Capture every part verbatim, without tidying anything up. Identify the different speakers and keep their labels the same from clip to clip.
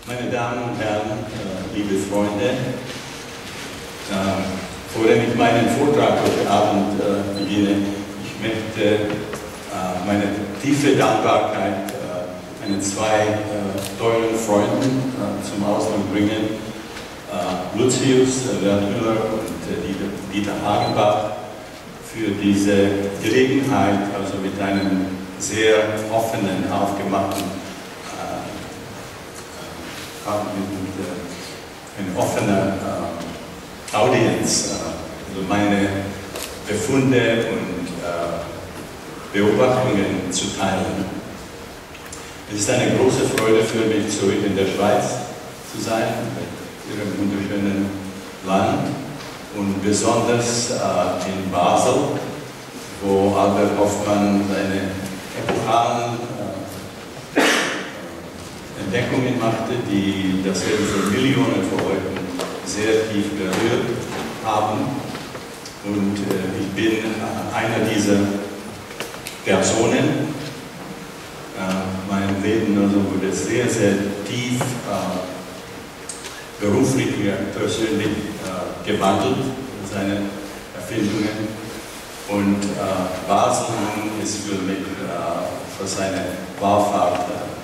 Speaker 1: Meine Damen und Herren, äh, liebe Freunde, äh, bevor ich meinen Vortrag heute Abend äh, beginne, ich möchte äh, meine tiefe Dankbarkeit äh, meinen zwei äh, teuren Freunden äh, zum Ausdruck bringen, äh, Lucius Wertmüller und äh, Dieter, Dieter Hagenbach, für diese Gelegenheit, also mit einem sehr offenen, aufgemachten mit äh, einer offenen äh, Audienz, äh, also meine Befunde und äh, Beobachtungen zu teilen. Es ist eine große Freude für mich, zurück in der Schweiz zu sein, mit ihrem wunderschönen Land und besonders äh, in Basel, wo Albert Hofmann seine epochalen Entdeckungen machte, die das Leben von Millionen von Leuten sehr tief berührt haben. Und äh, ich bin äh, einer dieser Personen. Äh, mein Leben also wurde sehr, sehr tief äh, beruflich, persönlich äh, gewandelt, seine Erfindungen. Und äh, Basel ist für mich äh, für seine Wallfahrt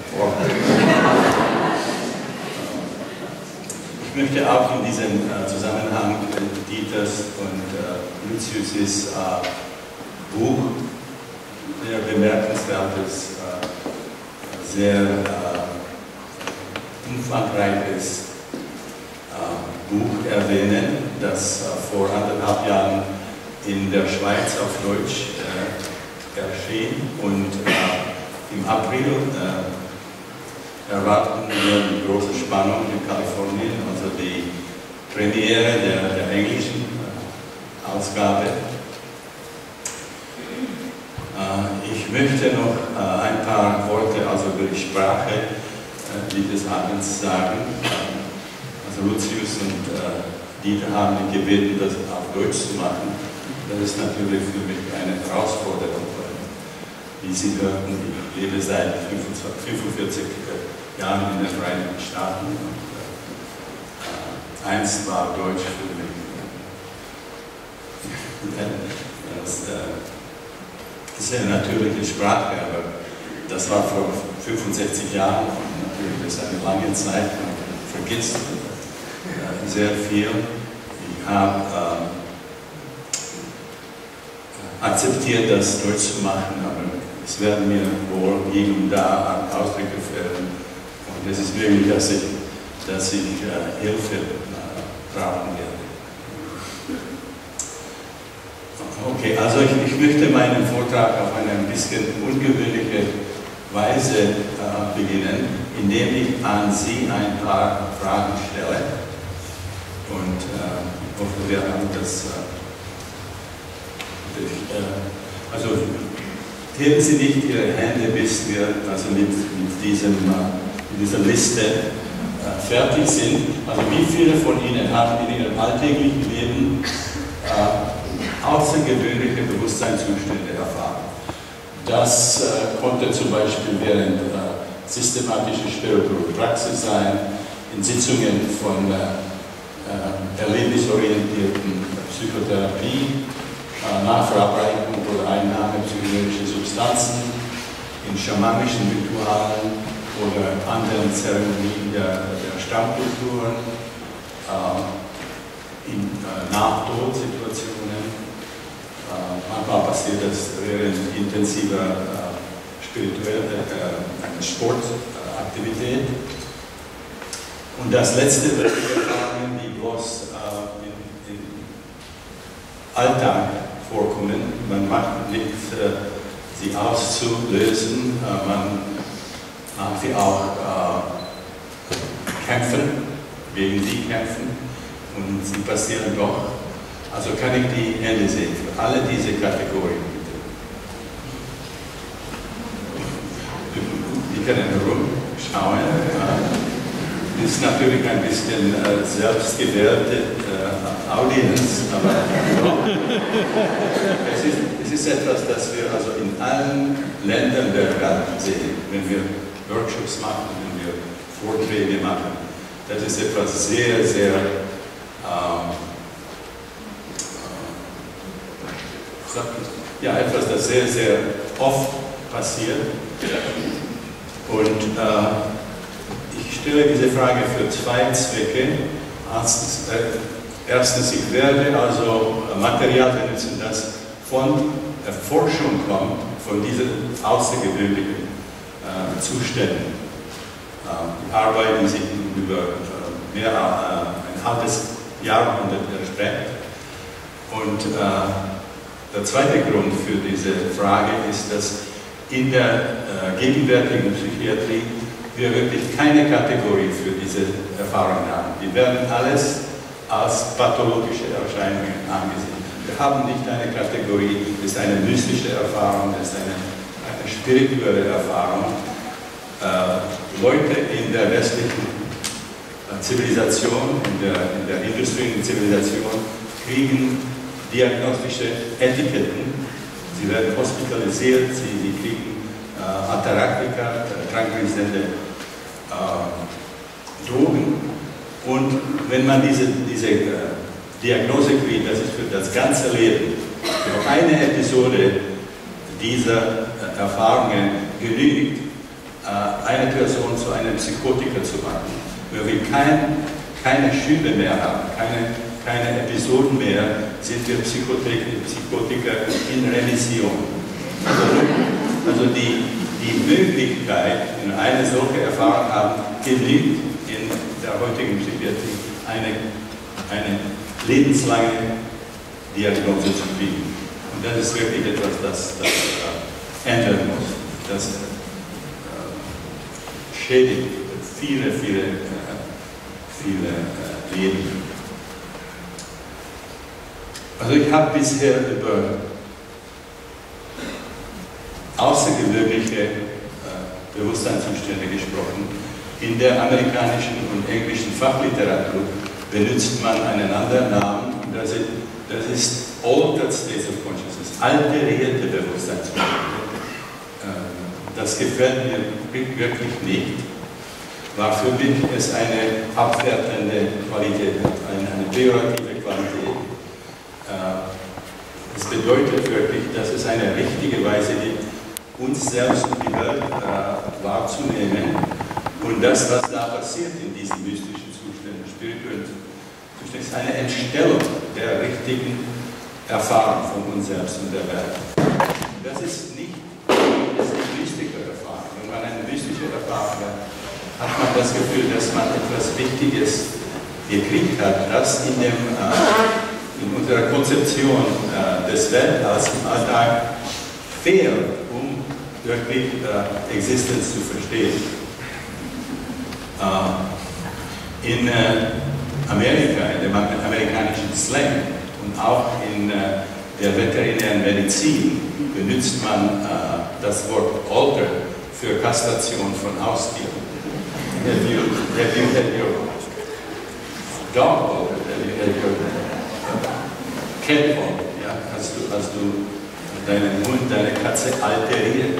Speaker 1: Ich möchte auch in diesem äh, Zusammenhang Dieters und äh, Lucius' äh, Buch, sehr bemerkenswertes, äh, sehr äh, umfangreiches äh, Buch erwähnen, das äh, vor anderthalb Jahren in der Schweiz auf Deutsch äh, erschien und äh, im April äh, erwarten wir mit großer Spannung in Kalifornien, also die Premiere der, der englischen äh, Ausgabe. Äh, ich möchte noch äh, ein paar Worte also über die Sprache äh, dieses Abends sagen. Äh, also Lucius und äh, Dieter haben mich gebeten, das auf Deutsch zu machen. Das ist natürlich für mich eine Herausforderung. Wie Sie hörten, ich lebe seit fünfundvierzig Jahren in den Vereinigten Staaten und äh, einst war Deutsch für mich das, äh, das ist eine natürliche Sprache, aber das war vor fünfundsechzig Jahren und natürlich ist eine lange Zeit, man vergisst äh, sehr viel. Ich habe äh, akzeptiert, das Deutsch zu machen, aber es werden mir wohl hier und da Ausdrücke fehlen. Und es ist möglich, dass ich, dass ich äh, Hilfe äh, brauchen werde. Okay, also ich, ich möchte meinen Vortrag auf eine ein bisschen ungewöhnliche Weise äh, beginnen, indem ich an Sie ein paar Fragen stelle. Und äh, ich hoffe, wir haben das. Äh, äh, also, heben Sie nicht Ihre Hände, bis wir also mit, mit, diesem, mit dieser Liste äh, fertig sind. Also wie viele von Ihnen haben in Ihrem alltäglichen Leben äh, außergewöhnliche Bewusstseinszustände erfahren? Das äh, konnte zum Beispiel während äh, systematischer spirituelle Praxis sein, in Sitzungen von äh, äh, erlebnisorientierten Psychotherapie, nach Verabreichung oder Einnahme psychedelischer Substanzen, in schamanischen Ritualen oder anderen Zeremonien der, der Stammkulturen, äh, in äh, Nachtodsituationen. Äh, manchmal passiert das während intensiver äh, spiritueller äh, Sportaktivität. Und das letzte, was wir erfahren, die bloß äh, in, in Alltag vorkommen. Man macht nicht, äh, sie auszulösen, äh, man mag sie auch äh, kämpfen, gegen sie kämpfen und sie passieren doch. Also kann ich die Hände sehen für alle diese Kategorien. Die können herumschauen. Äh, ist natürlich ein bisschen äh, selbstgewählte äh, Audienz, aber es, ist, es ist etwas, das wir also in allen Ländern der Welt sehen, wenn wir Workshops machen, wenn wir Vorträge machen. Das ist etwas sehr, sehr ähm, äh, ja, etwas, das sehr, sehr oft passiert. Und äh, ich stelle diese Frage für zwei Zwecke. Erstens, äh, erstens ich werde also Material benutzen, das von der Forschung kommt, von diesen außergewöhnlichen äh, Zuständen. Äh, die Arbeit, die sich über äh, mehr äh, ein halbes Jahrhundert erstreckt. Und äh, der zweite Grund für diese Frage ist, dass in der äh, gegenwärtigen Psychiatrie wir wirklich keine Kategorie für diese Erfahrungen haben. Die werden alles als pathologische Erscheinungen angesehen. Wir haben nicht eine Kategorie, das ist eine mystische Erfahrung, das ist eine, eine spirituelle Erfahrung. Äh, Leute in der westlichen äh, Zivilisation, in der, in der industriellen Zivilisation, kriegen diagnostische Etiketten. Sie werden hospitalisiert, sie, sie kriegen äh, Ataraktika, äh, tranquillisierende äh, Drogen. Und wenn man diese, diese äh, Diagnose kriegt, das ist für das ganze Leben, für eine Episode dieser äh, Erfahrungen genügt, äh, eine Person zu einem Psychotiker zu machen. Wenn wir kein, keine Schübe mehr haben, keine, keine Episoden mehr, sind wir Psychotiker in Remission. Also, also die, die Möglichkeit, in eine solche Erfahrung haben, genügt in der heutigen Psychiatrie eine, eine lebenslange Diagnose zu kriegen. Und das ist wirklich etwas, das, das äh, ändern muss. Das äh, schädigt viele, viele, äh, viele äh, Leben. Also ich habe bisher über außergewöhnliche äh, Bewusstseinszustände gesprochen. In der amerikanischen und englischen Fachliteratur benutzt man einen anderen Namen, und das ist, das ist Altered States of Consciousness, alterierte Bewusstseinszustände. Äh, das gefällt mir wirklich nicht, weil für mich es eine abwertende Qualität hat, eine, eine pejorative Qualität. Es bedeutet wirklich, dass es eine richtige Weise gibt, uns selbst und die Welt äh, wahrzunehmen, und das, was da passiert in diesen mystischen Zuständen, spirituellen Zuständen, ist eine Entstellung der richtigen Erfahrung von uns selbst und der Welt. Das ist nicht das ist eine mystische Erfahrung. Wenn man eine mystische Erfahrung hat, hat man das Gefühl, dass man etwas Wichtiges gekriegt hat, das in dem äh, in unserer Konzeption äh, des Weltalls im Alltag fehlt, um wirklich äh, Existenz zu verstehen. Äh, in äh, Amerika, in dem amerikanischen Slang und auch in äh, der veterinären Medizin benutzt man äh, das Wort Alter für Kastration von Haustieren. Have you, have you had your dog altered? Have you had your Cat altered? Ja? Hast du, hast du deinen Hund, deine Katze alteriert?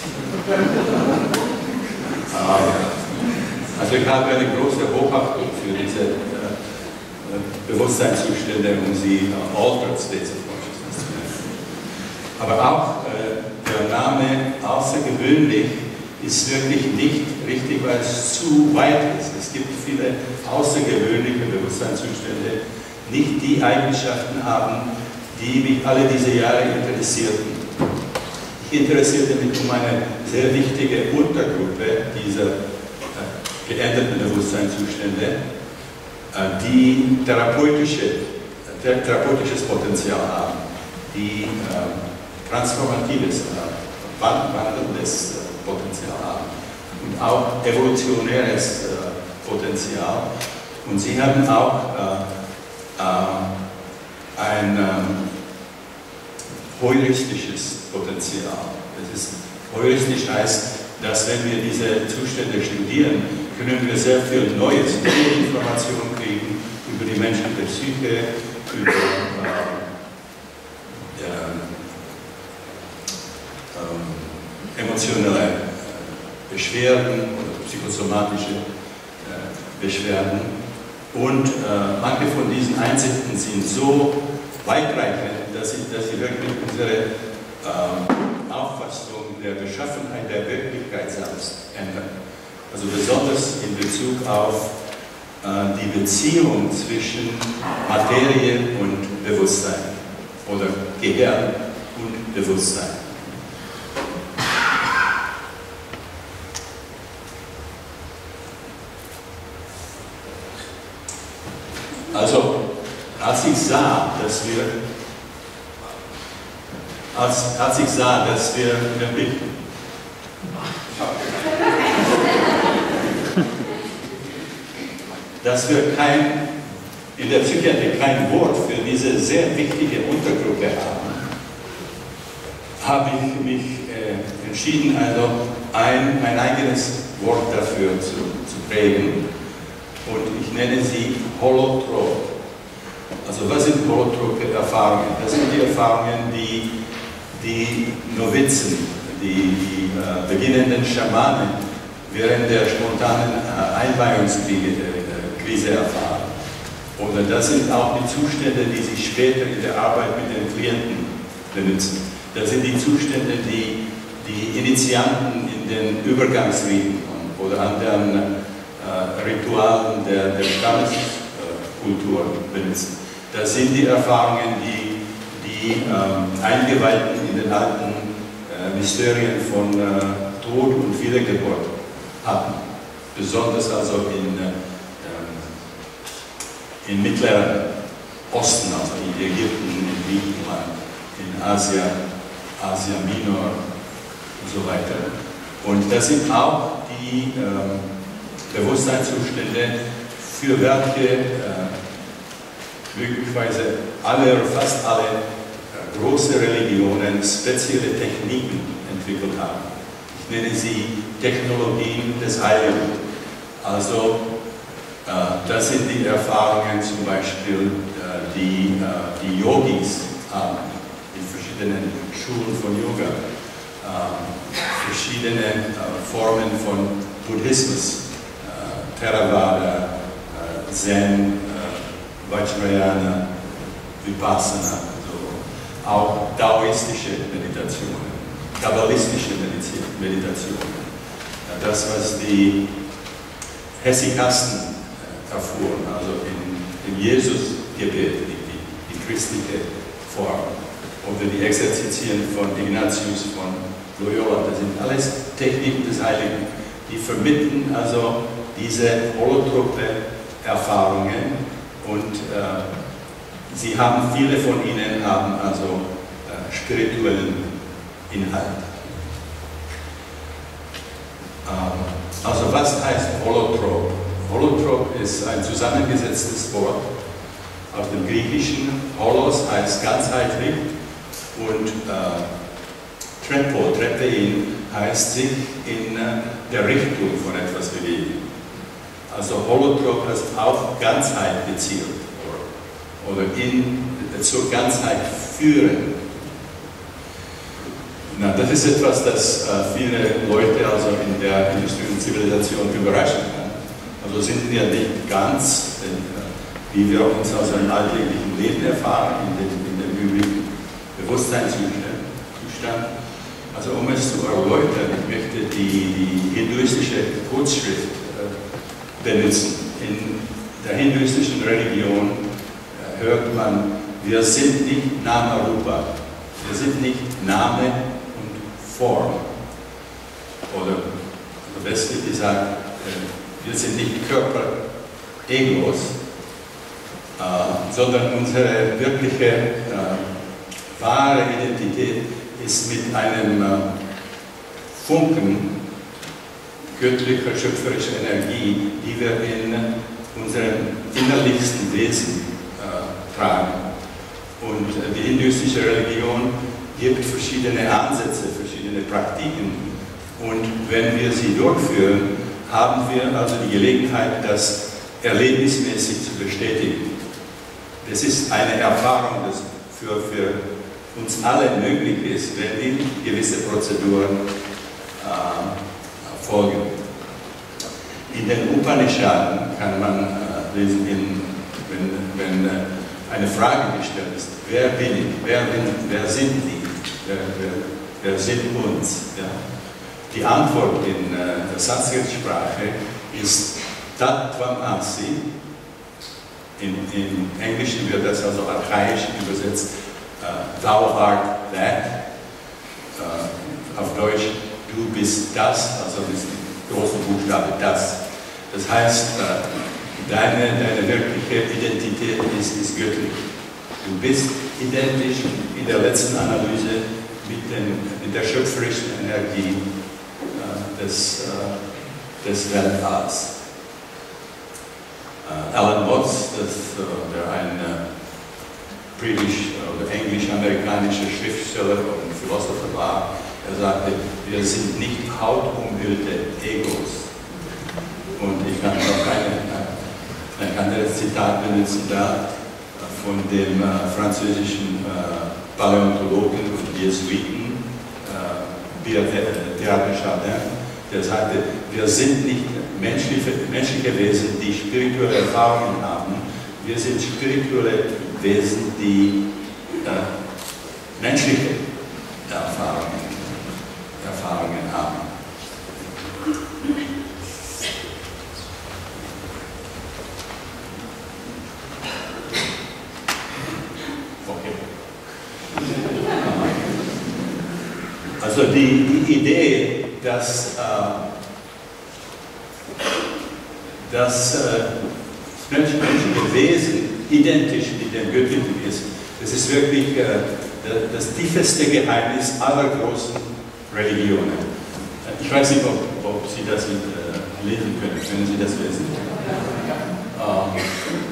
Speaker 1: Also ich habe eine große Hochachtung für diese äh, Bewusstseinszustände, um sie äh, Altered States of Consciousness zu nennen. Aber auch äh, der Name außergewöhnlich ist wirklich nicht richtig, weil es zu weit ist. Es gibt viele außergewöhnliche Bewusstseinszustände, nicht die Eigenschaften haben, die mich alle diese Jahre interessierten. Ich interessierte mich um eine sehr wichtige Untergruppe dieser äh, geänderten Bewusstseinszustände, äh, die therapeutische, äh, therapeutisches Potenzial haben, die äh, transformatives, äh, wandelndes äh, Potenzial haben und auch evolutionäres äh, Potenzial. Und sie haben auch äh, äh, ein ähm, heuristisches Potenzial. Das ist, heuristisch heißt, dass wenn wir diese Zustände studieren, können wir sehr viel Neues, neue Informationen kriegen über die menschliche Psyche, über äh, äh, äh, emotionale Beschwerden oder psychosomatische Beschwerden. Und äh, manche von diesen Einsichten sind so weitreichend, dass sie, dass sie wirklich unsere äh, Auffassung der Beschaffenheit der Wirklichkeit selbst ändern. Also besonders in Bezug auf äh, die Beziehung zwischen Materie und Bewusstsein oder Gehirn und Bewusstsein. Also, als ich sah, dass wir, als, als ich sah, dass wir wirklich, dass wir kein, in der Psychiatrie kein Wort für diese sehr wichtige Untergruppe haben, habe ich mich äh, entschieden, also ein, ein eigenes Wort dafür zu, zu prägen. Und ich nenne sie Holotrop. Also was sind holotrope Erfahrungen? Das sind die Erfahrungen, die die Novizen, die, die äh, beginnenden Schamanen während der spontanen äh, Einweihungskrise erfahren. Oder das sind auch die Zustände, die sich später in der Arbeit mit den Klienten benutzen. Das sind die Zustände, die die Initianten in den Übergangsriten oder anderen Äh, Ritualen der, der Stammeskultur äh, benutzen. Das sind die Erfahrungen, die die ähm, Eingeweihten in den alten äh, Mysterien von äh, Tod und Wiedergeburt hatten. Besonders also in, äh, im Mittleren Osten, also in Ägypten, in Griechenland, in Asia, Asia Minor und so weiter. Und das sind auch die ähm, Bewusstseinszustände, für welche äh, möglicherweise alle oder fast alle äh, große Religionen spezielle Techniken entwickelt haben. Ich nenne sie Technologien des Heiligen. Also äh, das sind die Erfahrungen zum Beispiel, äh, die äh, die Yogis haben, in verschiedenen Schulen von Yoga, äh, verschiedene äh, Formen von Buddhismus, Theravada, äh, Zen, äh, Vajrayana, Vipassana, also auch daoistische Meditationen, kabbalistische Meditationen. Ja, das, was die Hesychasten äh, erfuhren, also in, in Jesus-Gebet, die, die, die christliche Form, oder die Exerzitien von Ignatius von Loyola, das sind alles Techniken des Heiligen, die vermitteln also diese holotrope Erfahrungen und äh, sie haben, viele von ihnen haben also äh, spirituellen Inhalt. Ähm, also was heißt Holotrop? Holotrop ist ein zusammengesetztes Wort aus dem Griechischen. Holos heißt ganzheitlich und äh, Trepo, Trepein heißt sich in äh, der Richtung von etwas bewegen. Also Holotrop heißt auf Ganzheit gezielt oder in, zur Ganzheit führen. Na, das ist etwas, das äh, viele Leute also in der Industrie und Zivilisation überraschen kann. Also sind wir nicht ganz, denn, äh, wie wir uns aus einem alltäglichen Leben erfahren, in dem, in dem übrigen Bewusstseinszustand. Also um es zu erläutern, ich möchte die, die hinduistische Kurzschrift benutzen. In der hinduistischen Religion äh, hört man, wir sind nicht Nama Rupa, wir sind nicht Name und Form. Oder, oder besser gesagt, äh, wir sind nicht Körper, Egos, äh, sondern unsere wirkliche äh, wahre Identität ist mit einem äh, Funken göttlicher, schöpferischer Energie, die wir in unserem innerlichsten Wesen äh, tragen. Und äh, die hinduistische Religion gibt verschiedene Ansätze, verschiedene Praktiken. Und wenn wir sie durchführen, haben wir also die Gelegenheit, das erlebnismäßig zu bestätigen. Das ist eine Erfahrung, das für, für uns alle möglich ist, wenn wir gewisse Prozeduren äh, folgen. In den Upanishaden kann man äh, lesen, in, wenn, wenn äh, eine Frage gestellt ist, wer bin ich, wer, bin, wer sind die, wer, wer, wer sind uns? Ja? Die Antwort in äh, der Sanskrit-Sprache ist Tattvam Asi. In, in Englischen wird das also archaisch übersetzt, äh, Thou art that. Äh, auf Deutsch, du bist das, also das große Buchstabe das. Das heißt, äh, deine, deine wirkliche Identität ist, ist göttlich. Du bist identisch in der letzten Analyse mit, den, mit der schöpferischen Energie äh, des, äh, des Weltalls. Äh, Alan Watts, das, äh, der ein äh, britisch- oder englisch-amerikanischer Schriftsteller und Philosopher war, er sagte, wir sind nicht hautumhüllte Egos. Und ich kann noch keine, ein anderes Zitat benutzen da von dem äh, französischen äh, Paläontologen und Jesuiten äh, Pierre Teilhard de Chardin, der sagte, wir sind nicht menschliche, menschliche Wesen, die spirituelle Erfahrungen haben, wir sind spirituelle Wesen, die äh, menschliche Erfahrungen, Erfahrungen haben. Also die, die Idee, dass, äh, dass äh, menschliche Wesen identisch mit dem Göttlichen ist, das ist wirklich äh, das tiefste Geheimnis aller großen Religionen. Ich weiß nicht, ob, ob Sie das äh, lesen können. Können Sie das lesen? Ähm,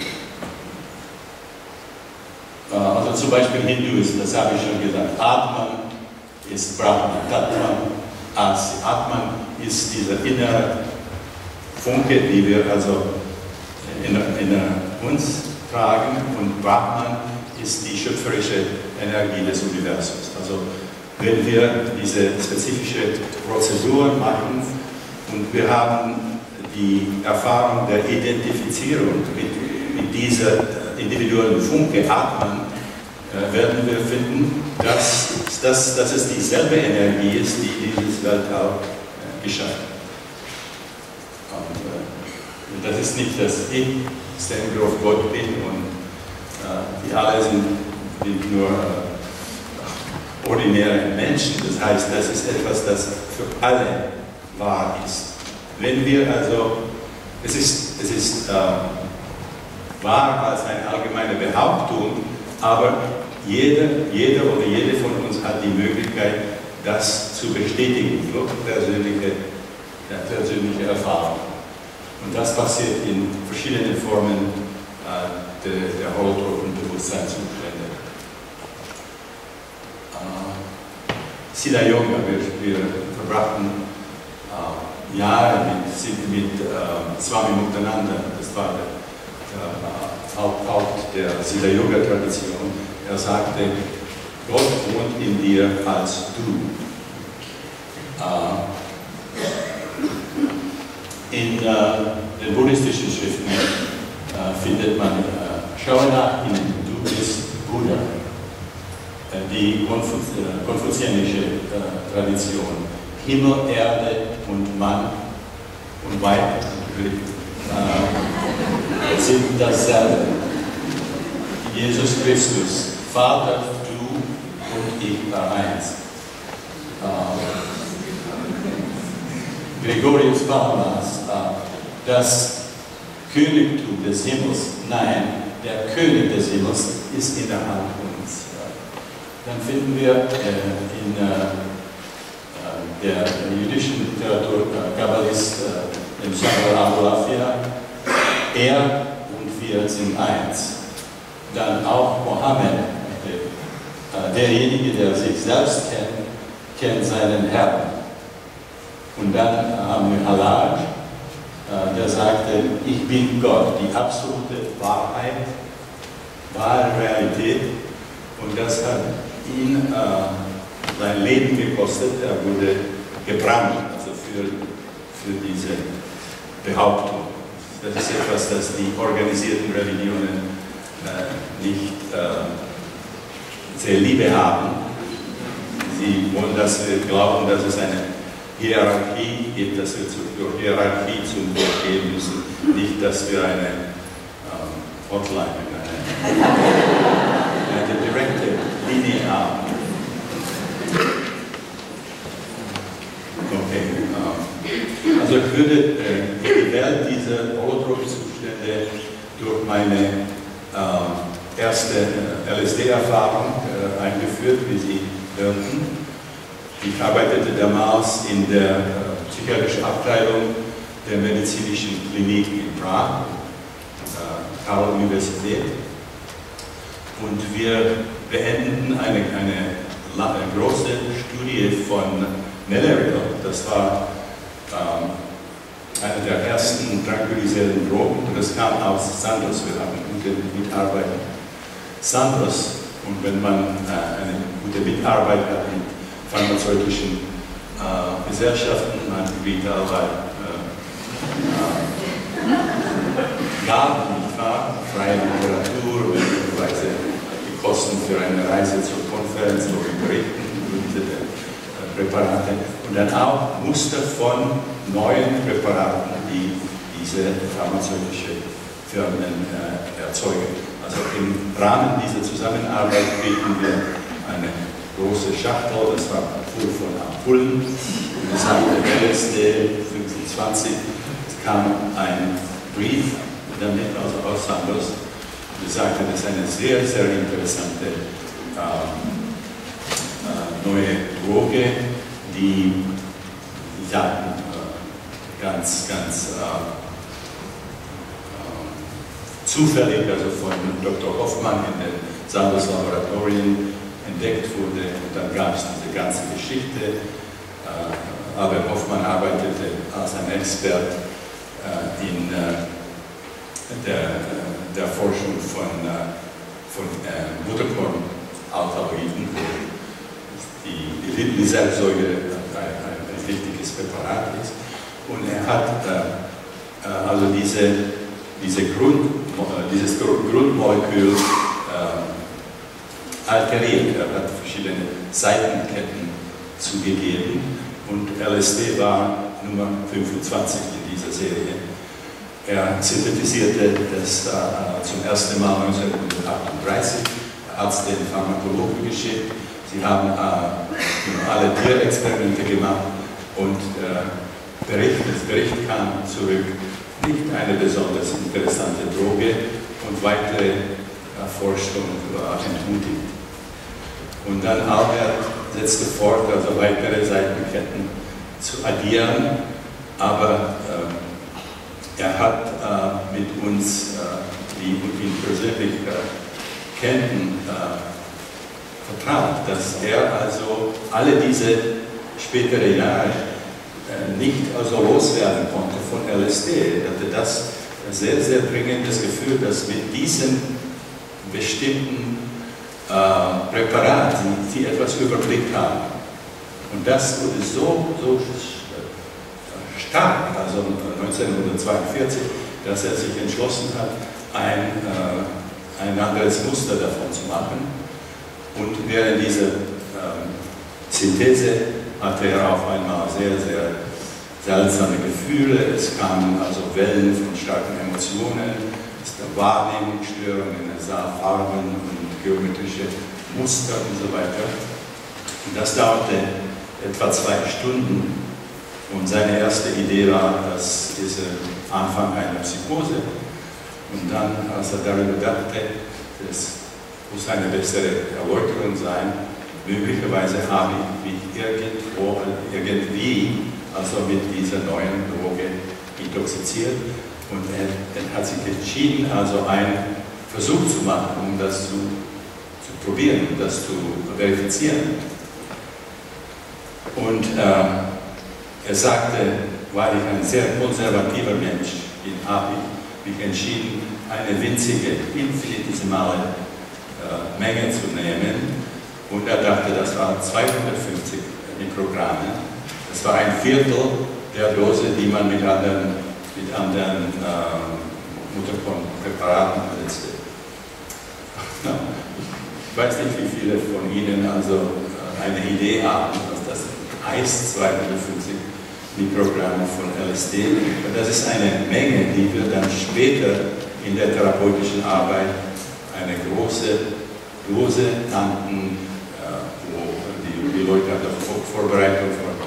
Speaker 1: äh, also zum Beispiel Hinduismus, das habe ich schon gesagt. Atman ist Brahman, Tattvam Asi. Atman ist dieser innere Funke, die wir also in, in uns tragen, und Brahman ist die schöpferische Energie des Universums. Also wenn wir diese spezifische Prozedur machen und wir haben die Erfahrung der Identifizierung mit, mit dieser individuellen Funke Atman, äh, werden wir finden, dass, dass, dass es dieselbe Energie ist, die dieses Weltall äh, geschaffen hat. Und, äh, das ist nicht das Ich, das denke auf Gott bin, und äh, die alle sind nicht nur äh, ordinäre Menschen. Das heißt, das ist etwas, das für alle wahr ist. Wenn wir also, es ist, es ist äh, wahr als eine allgemeine Behauptung, aber jeder, jeder oder jede von uns hat die Möglichkeit, das zu bestätigen durch persönliche, ja, persönliche Erfahrung. Und das passiert in verschiedenen Formen äh, der, der holotropen Bewusstseinszustände. Äh, Siddha Yoga, wir, wir verbrachten äh, Jahre mit, mit äh, Swami Muktananda, das war der, der Haupt, Haupt der Siddha Yoga Tradition. Er sagte, Gott wohnt in dir als du. Äh, in äh, den buddhistischen Schriften äh, findet man, äh, schaue nach ihnen, du bist Buddha. Äh, die Konfu äh, konfuzianische äh, Tradition. Himmel, Erde und Mann und Weib äh, sind dasselbe. Jesus Christus, Vater, du und ich war eins. Äh, Gregorius Palamas, äh, das Königtum des Himmels, nein, der König des Himmels ist innerhalb uns. Dann finden wir äh, in äh, der jüdischen Literatur, äh, Kabbalist, äh, dem Samuel Abulafia, er und wir sind eins. Dann auch Mohammed, äh, derjenige, der sich selbst kennt, kennt seinen Herrn. Und dann haben wir Halal, äh, der sagte, ich bin Gott, die absolute Wahrheit, wahre Realität. Und das hat ihn äh, sein Leben gekostet. Er wurde gebrannt, also für, für diese Behauptung. Das ist etwas, das die organisierten Religionen äh, nicht äh, sehr liebe haben. Sie wollen, dass wir glauben, dass es eine Hierarchie gibt, dass wir durch Hierarchie zum Gott gehen müssen, nicht, dass wir eine ähm, Hotline, eine, eine direkte Linie haben. Okay, ähm, also ich würde äh, die Welt dieser Holotrope-Zustände durch meine äh, erste äh, L S D-Erfahrung äh, eingeführt, wie Sie hörten. Ich arbeitete damals in der äh, psychiatrischen Abteilung der medizinischen Klinik in Prag, äh, Karl-Universität. Und wir beendeten eine, eine, eine große Studie von Malaria. Das war ähm, eine der ersten tranquillisierenden Drogen und das kam aus Sandoz. Wir hatten gute Mitarbeiter. Sandoz, und wenn man äh, eine gute Mitarbeit hat mit pharmazeutischen äh, Gesellschaften, man kriegt dabei äh, äh, Gaben, nicht wahr? Freie Literatur, möglicherweise die Kosten für eine Reise zur Konferenz, wo wir berichten über diese äh, Präparate und dann auch Muster von neuen Präparaten, die diese pharmazeutische Firmen äh, erzeugen. Also im Rahmen dieser Zusammenarbeit bieten wir eine große Schachtel, das war voll von Ampullen, und es sagte L S D fünfundzwanzig, es kam ein Brief damit, also aus Sandoz, und es sagte, das ist eine sehr, sehr interessante ähm, äh, neue Droge, die, die sagten, äh, ganz, ganz äh, äh, zufällig, also von Doktor Hoffmann in den Sandoz-Laboratorien entdeckt wurde, und dann gab es diese ganze Geschichte. Äh, Albert Hoffmann arbeitete als ein Expert äh, in äh, der, der Forschung von, äh, von äh, Mutterkorn-Alkaloiden, wo die, die Lisarsäure ein, ein wichtiges Präparat ist. Und er hat äh, äh, also diese, diese Grund, äh, dieses Grundmolekül äh, alteriert. Er hat verschiedene Seitenketten zugegeben und L S D war Nummer fünfundzwanzig in dieser Serie. Er synthetisierte das äh, zum ersten Mal neunzehnhundertachtunddreißig, er hat es den Pharmakologen geschickt. Sie haben äh, alle Tierexperimente gemacht und äh, Bericht, das Bericht kam zurück, nicht eine besonders interessante Droge und weitere äh, Forschung war entmutigt. Und dann Albert setzte fort, also weitere Seitenketten zu addieren, aber äh, er hat äh, mit uns, äh, die ihn persönlich äh, kennten, äh, vertraut, dass er also alle diese spätere Jahre äh, nicht also loswerden konnte von L S D. Er hatte das sehr, sehr dringendes Gefühl, dass mit diesem bestimmten Äh, Präparat, die, die etwas überblickt haben. Und das wurde so, so stark, also neunzehnhundertzweiundvierzig, dass er sich entschlossen hat, ein, äh, ein anderes Muster davon zu machen. Und während dieser äh, Synthese hatte er auf einmal sehr, sehr seltsame Gefühle. Es kamen also Wellen von starken Emotionen, es gab Wahrnehmungsstörungen, er sah Farben und geometrische Muster und so weiter. Und das dauerte etwa zwei Stunden. Und seine erste Idee war, dass dieser Anfang einer Psychose. Und dann, als er darüber dachte, das muss eine bessere Erläuterung sein, möglicherweise habe ich mich irgendwo, irgendwie, also mit dieser neuen Droge intoxiziert. Und er, er hat sich entschieden, also einen Versuch zu machen, um das zu, zu probieren, um das zu verifizieren. Und äh, er sagte, weil ich ein sehr konservativer Mensch bin, habe ich mich entschieden, eine winzige, infinitesimale äh, Menge zu nehmen. Und er dachte, das waren zweihundertfünfzig Mikrogramme. Das war ein Viertel der Dose, die man mit anderen mit anderen ähm, Mutterkornpräparaten ersetzte. Ich weiß nicht, wie viele von Ihnen also eine Idee haben, was das heißt, zweihundertfünfzig Mikrogramm von L S D. Und das ist eine Menge, die wir dann später in der therapeutischen Arbeit eine große Dose nannten, wo die, die Leute also Vorbereitung von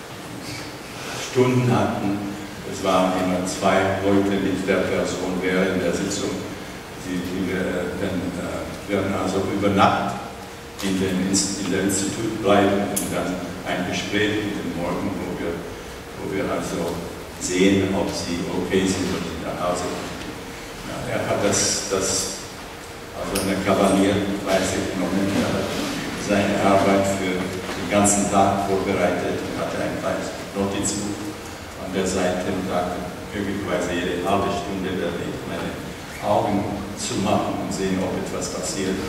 Speaker 1: Stunden hatten. Es waren immer zwei Leute mit der Person während der Sitzung. Die, die dann, äh, werden also über Nacht in, den, in der Institut bleiben und dann ein Gespräch mit dem Morgen, wo wir, wo wir also sehen, ob sie okay sind und sie nach Hause kommen. Ja, er hat das, das also eine Kavalierweise genommen, er hat seine Arbeit für den ganzen Tag vorbereitet und hatte ein kleines Notizbuch an der Seite und sagte möglicherweise jede halbe Stunde werde ich meine Augen zu machen und sehen, ob etwas passiert.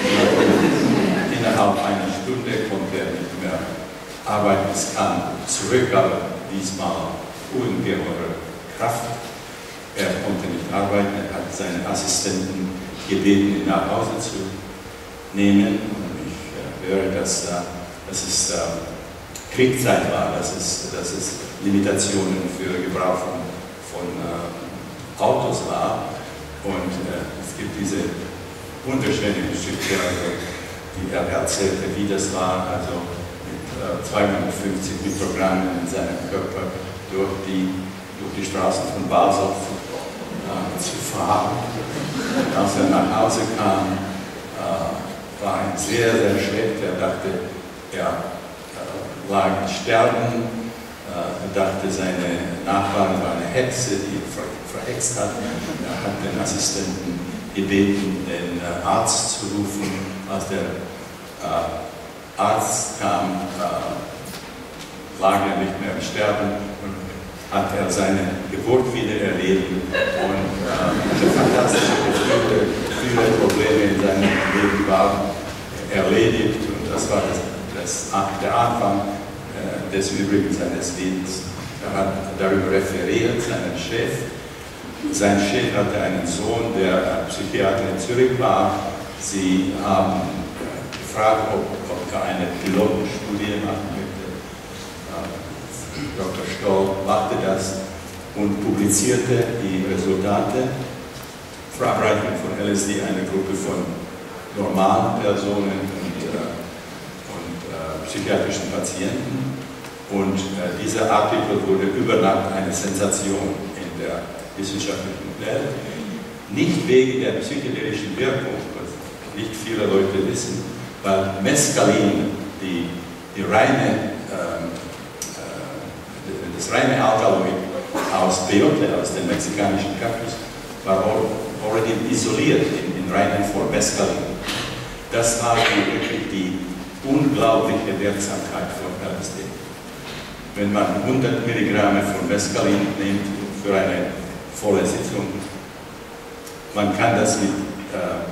Speaker 1: Innerhalb einer Stunde konnte er nicht mehr arbeiten, es kam zurück, aber diesmal ungeheure Kraft. Er konnte nicht arbeiten, er hat seine Assistenten gebeten, ihn nach Hause zu nehmen. Und ich äh, höre, dass, äh, dass es äh, Kriegszeit war, dass es, dass es Limitationen für Gebrauch von, von äh, Autos war. Und äh, es gibt diese wunderschöne Geschichte, also, die er erzählte, wie das war, also mit äh, zweihundertfünfzig Mikrogrammen in seinem Körper durch die, durch die Straßen von Basel äh, zu fahren. Und als er nach Hause kam, äh, war ihm sehr, sehr schlecht. Er dachte, er äh, lag im Sterben. Er dachte, seine Nachbarin war eine Hexe, die ihn verhext hat. Er hat den Assistenten gebeten, den Arzt zu rufen. Als der äh, Arzt kam, äh, lag er nicht mehr im Sterben und hat er seine Geburt wieder erlebt und äh, fantastische Gefühle, viele Probleme in seinem Leben waren erledigt und das war das, das, der Anfang des Übrigen seines Lebens. Er hat darüber referiert, seinen Chef. Sein Chef hatte einen Sohn, der Psychiater in Zürich war. Sie haben gefragt, ob, ob er eine Pilotenstudie machen möchte. Doktor Stoll machte das und publizierte die Resultate. Verabreichung von L S D einer Gruppe von normalen Personen und, äh, und äh, psychiatrischen Patienten. Und äh, dieser Artikel wurde über Nacht eine Sensation in der wissenschaftlichen Welt. Nicht wegen der psychedelischen Wirkung, was nicht viele Leute wissen, weil Mescalin, die, die reine, ähm, äh, das reine Alkaloid aus Peyote, aus dem mexikanischen Kaktus, war already isoliert in, in reinen Form, Mescalin. Das war die, wirklich die unglaubliche Wirksamkeit von L S D. Wenn man hundert Milligramm von Mescalin nimmt für eine volle Sitzung, man kann das mit äh,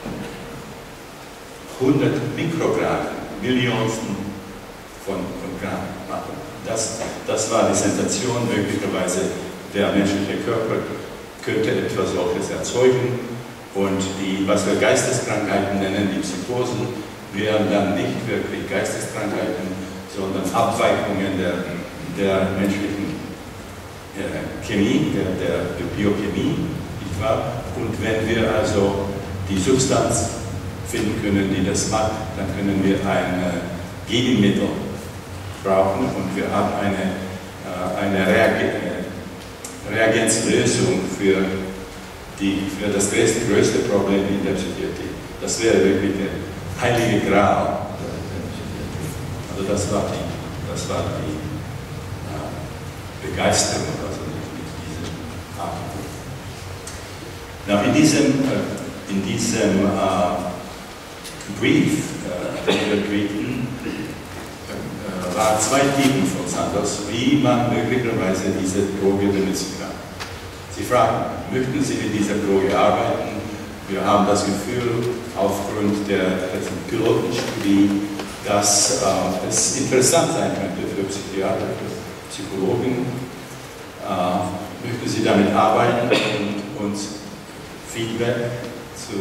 Speaker 1: hundert Mikrogramm, Millionsten von, von Gramm machen. Das, das war die Sensation, möglicherweise der menschliche Körper könnte etwas solches erzeugen und die, was wir Geisteskrankheiten nennen, die Psychosen, wären dann nicht wirklich Geisteskrankheiten, sondern Abweichungen der, der menschlichen äh, Chemie, der, der, der Biochemie, nicht wahr? Und wenn wir also die Substanz finden können, die das macht, dann können wir ein äh, Gegenmittel brauchen und wir haben eine, äh, eine Reag Reagenzlösung für, die, für das größte, größte Problem in der Psychiatrie. Das wäre wirklich der heilige Gral. Also das war die, das war die äh, Begeisterung also mit diesem Artikel. Na, in diesem, äh, in diesem äh, Brief, äh, den wir kriegten, äh, waren zwei Typen von Sandoz, wie man möglicherweise diese Droge benutzen kann. Sie fragen, möchten Sie mit dieser Droge arbeiten? Wir haben das Gefühl, aufgrund der Pilotenstudie, dass äh, es interessant sein könnte für Psychiater, für Psychologen. Äh, möchte sie damit arbeiten und uns Feedback zu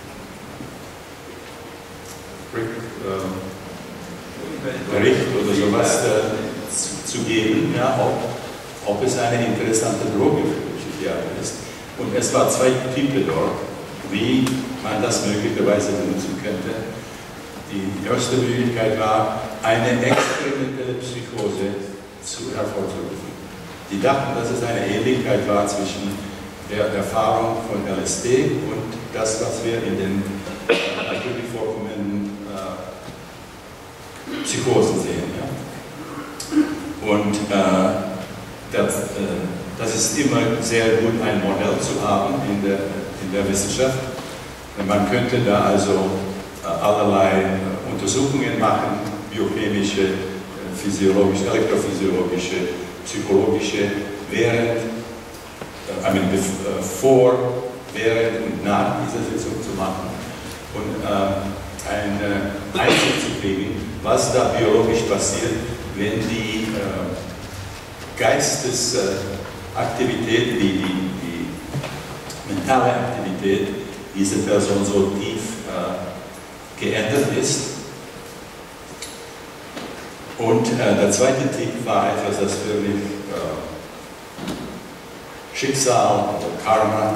Speaker 1: Bericht oder sowas äh, zu, zu geben, ja, ob, ob es eine interessante Droge für Psychiater ist. Und es war zwei Typen dort, wie man das möglicherweise benutzen könnte. Die erste Möglichkeit war, eine experimentelle Psychose zu hervorzurufen. Die dachten, dass es eine Ähnlichkeit war zwischen der Erfahrung von L S D und das, was wir in den äh, natürlich vorkommenden äh, Psychosen sehen. Ja. Und äh, das, äh, das ist immer sehr gut, ein Modell zu haben in der, in der Wissenschaft. Man könnte da also äh, allerlei äh, Untersuchungen machen, biochemische, äh, physiologische, elektrophysiologische, psychologische, während, äh, I mean, äh, vor, während und nach dieser Sitzung zu machen und äh, eine Einsicht zu kriegen, was da biologisch passiert, wenn die äh, Geistesaktivität, die, die, die mentale Aktivität dieser Person so tief äh, geändert ist. Und äh, der zweite Tipp war etwas, das wirklich äh, Schicksal oder Karma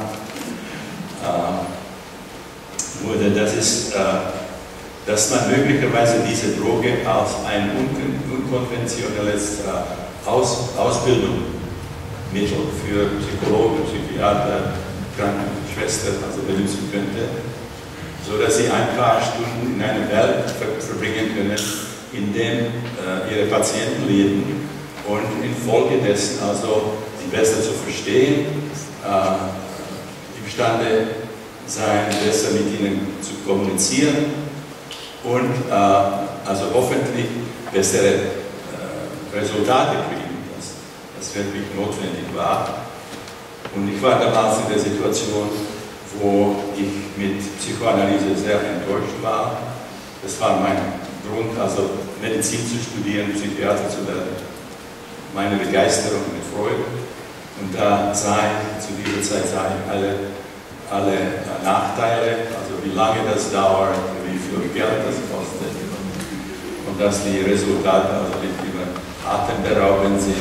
Speaker 1: äh, wurde. Das ist, äh, dass man möglicherweise diese Droge als ein un unkonventionelles äh, Aus Ausbildungsmittel für Psychologen, Psychiater, Krankenschwestern also benutzen könnte, sodass sie ein paar Stunden in einer Welt ver verbringen können, in dem äh, ihre Patienten leben und infolgedessen also sie besser zu verstehen, äh, imstande sein, besser mit ihnen zu kommunizieren und äh, also hoffentlich bessere äh, Resultate kriegen, das, das wirklich notwendig war. Und ich war damals in der Situation, wo ich mit Psychoanalyse sehr enttäuscht war. Das war mein Grund, also Medizin zu studieren, Psychiater zu werden, meine Begeisterung mit Freud. Und da sah ich, zu dieser Zeit sah ich alle, alle Nachteile, also wie lange das dauert, wie viel Geld das kostet und dass die Resultate also wirklich immer atemberaubend sind.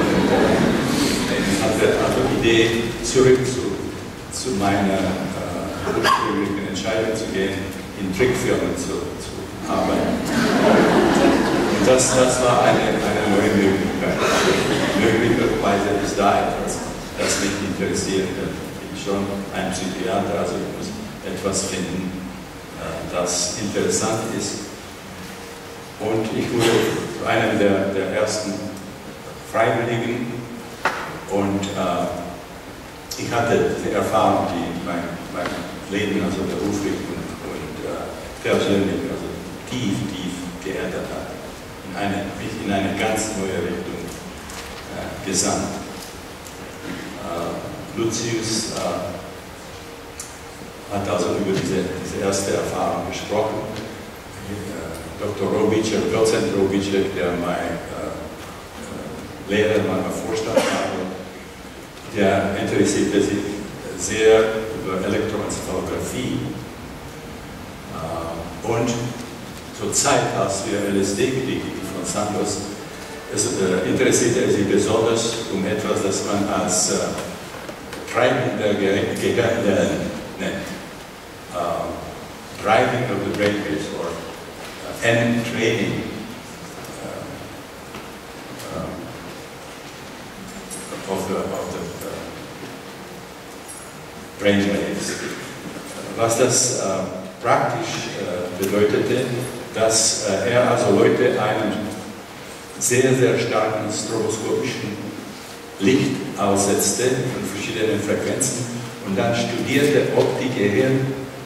Speaker 1: Ich hatte also die Idee, zurück zu, zu meiner äh, ursprünglichen Entscheidung zu gehen, in Trickfilmen zu, zu arbeiten. Und das, das war eine, eine neue Möglichkeit. Möglicherweise ist da etwas, das mich interessiert. Ich bin schon ein Psychiater, also ich muss etwas finden, äh, das interessant ist. Und ich wurde zu einem der, der ersten Freiwilligen. Und äh, ich hatte diese Erfahrung, die mein, mein Leben, also beruflich und, und äh, persönlich, also tief, tief geändert hat. In eine, mich in eine ganz neue Richtung äh, gesandt. Äh, Lucius äh, hat also über diese, diese erste Erfahrung gesprochen. Äh, Doktor Robicek, Dozent Robicek, der mein äh, äh, Lehrer, mein Vorstand war, der interessierte sich sehr über Elektroenzephalographie. Und zur Zeit, als wir L S D kriegten von Santos, es, äh, interessierte er sich besonders um etwas, das man als äh, Treiben der Gehirnwellen nennt. Uh, driving of the brainwaves or uh, N-training. Of the, of the uh, brainwaves. Was das äh, praktisch äh, bedeutete, dass äh, er also Leute einen sehr, sehr starken stroboskopischen Licht aussetzte von verschiedenen Frequenzen und dann studierte, ob die Gehirnwellen,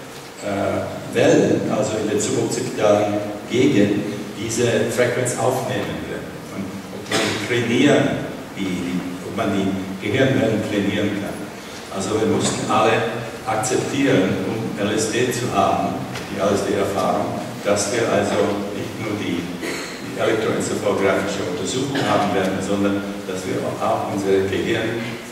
Speaker 1: äh, also in der suboccipitalen Gegend, diese Frequenz aufnehmen können und ob man trainieren, die, die ob man die Gehirnwellen trainieren kann. Also wir mussten alle akzeptieren, um L S D zu haben, die L S D-Erfahrung, dass wir also nicht nur die, die elektroencephalographische Untersuchung haben werden, sondern dass wir auch unsere Gehirn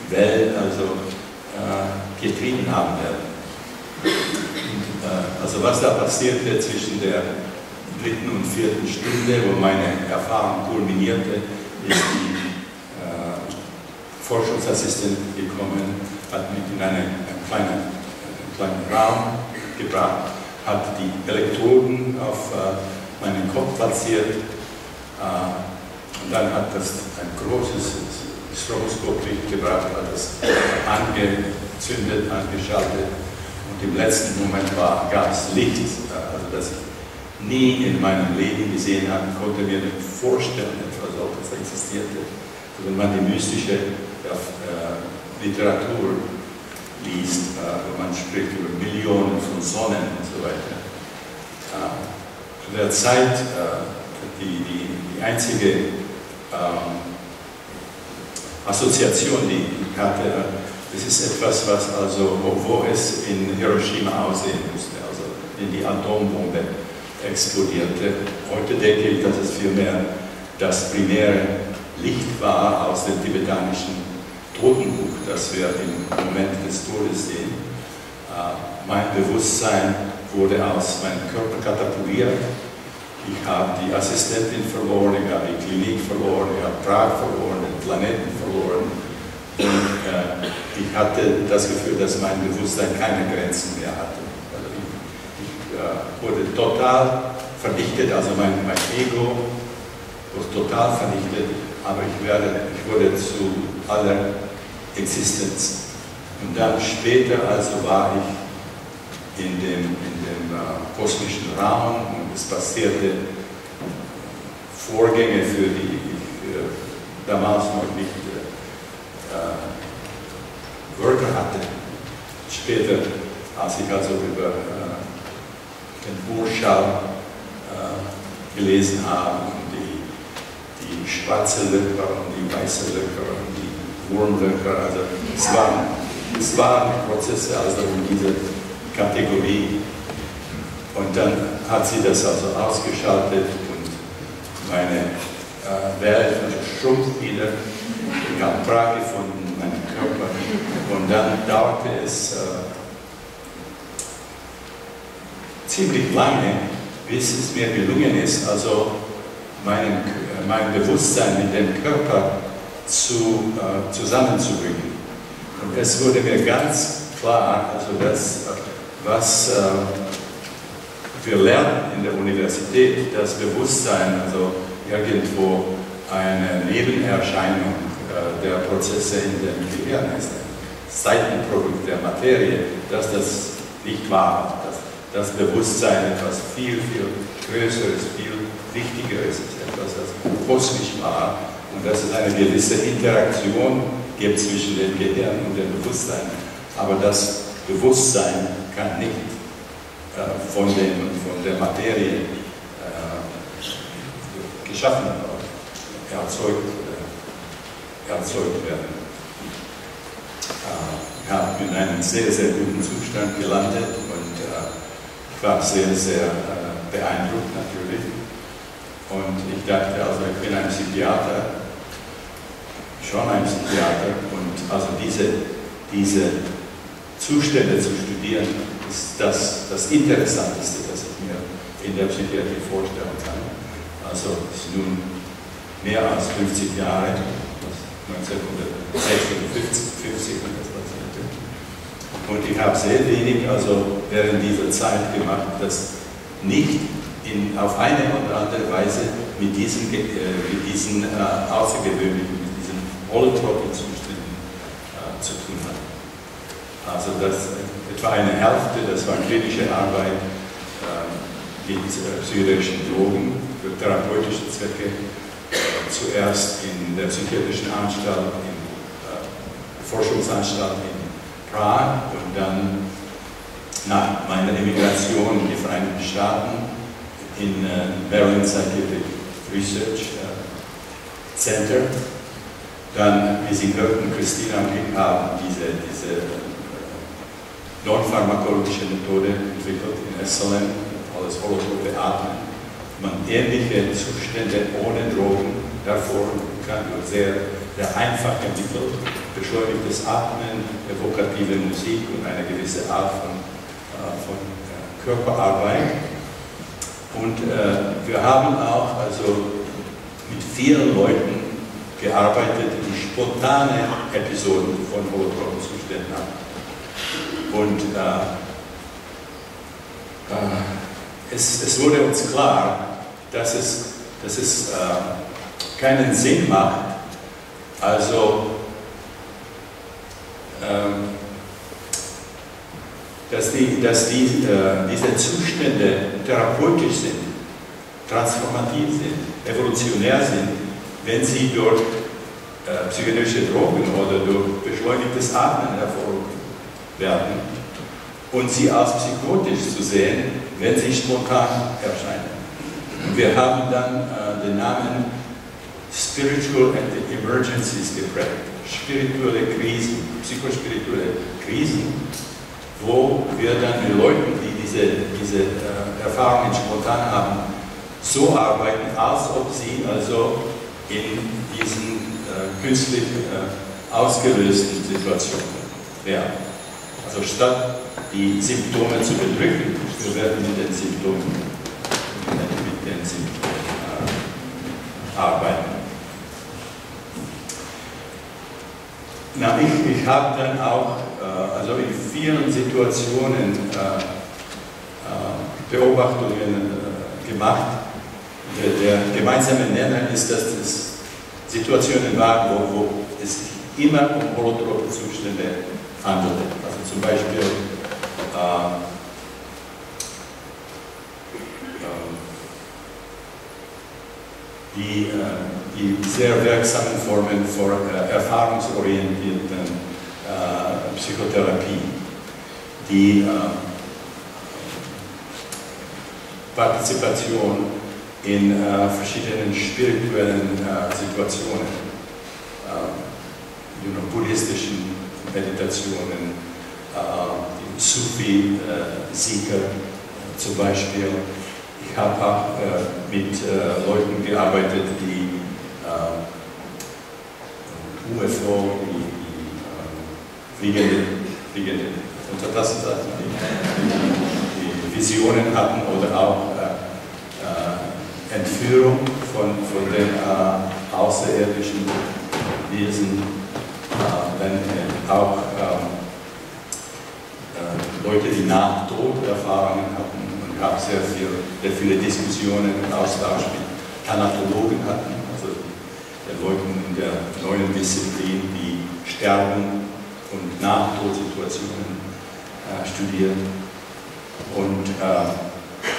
Speaker 1: Welt also, äh, getrieben haben werden. Und, äh, also was da passierte zwischen der dritten und vierten Stunde, wo meine Erfahrung kulminierte, ist die äh, Forschungsassistentin gekommen, hat mich in einen, einen, kleinen, einen kleinen Raum gebracht, hat die Elektroden auf äh, meinen Kopf platziert äh, und dann hat das ein großes Stroboskoplicht gebracht, hat das angezündet, angeschaltet und im letzten Moment war, gab es Licht, äh, also das ich nie in meinem Leben gesehen habe, konnte mir nicht vorstellen, etwas solches existierte. Also wenn man die mystische ja, äh, Literatur liest, äh, wo man spricht über Millionen von Sonnen und so weiter. Äh, zu der Zeit, äh, die, die, die einzige ähm, Assoziation, die ich hatte, das ist etwas, was also, wo, wo es in Hiroshima aussehen musste, also in die Atombombe explodierte. Heute denke ich, dass es vielmehr das primäre Licht war aus dem tibetanischen Totenbuch, das wir im Moment des Todes sehen. Äh, mein Bewusstsein wurde aus meinem Körper katapultiert. Ich habe die Assistentin verloren, ich habe die Klinik verloren, ich habe Prag verloren, den Planeten verloren. Und äh, ich hatte das Gefühl, dass mein Bewusstsein keine Grenzen mehr hatte. Also ich, ich äh, wurde total vernichtet, also mein, mein Ego wurde total vernichtet, aber ich, werde, ich wurde zu aller Existenz. Und dann später also war ich in dem, in dem äh, kosmischen Raum und es passierte Vorgänge, für die ich äh, damals noch nicht äh, Wörter hatte. Später, als ich also über äh, den Urschall äh, gelesen habe und die, die schwarze Löcher und die weiße Löcher und die Wurmlöcher, also es waren, es waren Prozesse also in dieser Kategorie. Und dann hat sie das also ausgeschaltet und meine äh, Welt also schrumpft wieder. Ich habe Prag gefunden, meinen Körper. Und dann dauerte es äh, ziemlich lange, bis es mir gelungen ist, also meinen, mein Bewusstsein mit dem Körper zu, äh, zusammenzubringen. Und es wurde mir ganz klar, also das, was äh, wir lernen in der Universität, das Bewusstsein, also irgendwo eine Nebenerscheinung äh, der Prozesse in dem Gehirn ist, ein Seitenprodukt der Materie, dass das nicht wahr ist. Dass das Bewusstsein etwas viel, viel Größeres, viel Wichtigeres ist, etwas, das kosmisch war und dass es eine gewisse Interaktion gibt zwischen dem Gehirn und dem Bewusstsein. Aber das Bewusstsein kann nicht äh, von, den, von der Materie äh, geschaffen werden, erzeugt, äh, erzeugt werden. Äh, ich habe in einem sehr, sehr guten Zustand gelandet und äh, ich war sehr, sehr äh, beeindruckt natürlich. Und ich dachte, also ich bin ein Psychiater, schon ein Psychiater, und also diese, diese Zustände zu studieren, ist das, das Interessanteste, das ich mir in der Psychiatrie vorstellen kann. Also es ist nun mehr als fünfzig Jahre, neunzehnhundertsechsundfünfzig, wenn das passierte. Und ich habe sehr wenig, also während dieser Zeit gemacht, das nicht in, auf eine oder andere Weise mit diesen, äh, mit diesen äh, außergewöhnlichen, mit diesen Holotropen-Zuständen äh, zu tun hat. Also das, etwa eine Hälfte, das war klinische Arbeit äh, mit äh, psychischen Drogen für therapeutische Zwecke, äh, zuerst in der psychiatrischen Anstalt, in äh, Forschungsanstalt in Prag und dann nach meiner Emigration in die Vereinigten Staaten in äh, Maryland Scientific Research äh, Center. Dann, wie Sie hörten, Christina und ich haben diese, diese äh, non-pharmakologische Methode entwickelt in Esalen, alles holotrope Atmen. Man ähnliche Zustände ohne Drogen hervorrufen kann, nur sehr, sehr einfach entwickelt, beschleunigtes Atmen, evokative Musik und eine gewisse Art von, äh, von äh, Körperarbeit. Und äh, wir haben auch also mit vielen Leuten gearbeitet, die spontane Episoden von holotropen Zuständen haben. Und äh, äh, es, es wurde uns klar, dass es, dass es äh, keinen Sinn macht, also ähm, dass, die, dass die, äh, diese Zustände therapeutisch sind, transformativ sind, evolutionär sind, wenn sie durch äh, psychedelische Drogen oder durch beschleunigtes Atmen hervorgerufen werden und sie als psychotisch zu sehen, wenn sie spontan erscheinen. Und wir haben dann äh, den Namen Spiritual Emergencies geprägt, spirituelle Krisen, psychospirituelle Krisen, wo wir dann mit Leuten, die diese, diese äh, Erfahrungen spontan haben, so arbeiten, als ob sie also in diesen äh, künstlich äh, ausgelösten Situationen wären. Also statt die Symptome zu bedrücken, wir werden mit den Symptomen, mit den Symptomen äh, arbeiten. Na, ich, ich habe dann auch, äh, also in vielen Situationen äh, äh, Beobachtungen äh, gemacht. Der, der gemeinsame Nenner ist, dass es Situationen waren, wo, wo es sich immer um holotrope Zustände handelte. Also zum Beispiel äh, äh, die, äh, die sehr wirksamen Formen von äh, erfahrungsorientierten äh, Psychotherapie, die äh, Partizipation in äh, verschiedenen spirituellen äh, Situationen, äh, you know, buddhistischen Meditationen, äh, Sufi-Seeker äh, zum Beispiel. Ich habe auch äh, mit äh, Leuten gearbeitet, die äh, U F O, die, die äh, fliegende, fliegende Untertassensachen, die, die Visionen hatten oder auch äh, äh, Entführung von, von den äh, außerirdischen Wesen, äh, dann äh, auch äh, äh, Leute, die Nahtoderfahrungen hatten und gab sehr, viel, sehr viele Diskussionen und Austausch mit Thanatologen hatten, also den Leuten in der neuen Disziplin, die Sterben und Nahtodsituationen äh, studieren. Und äh,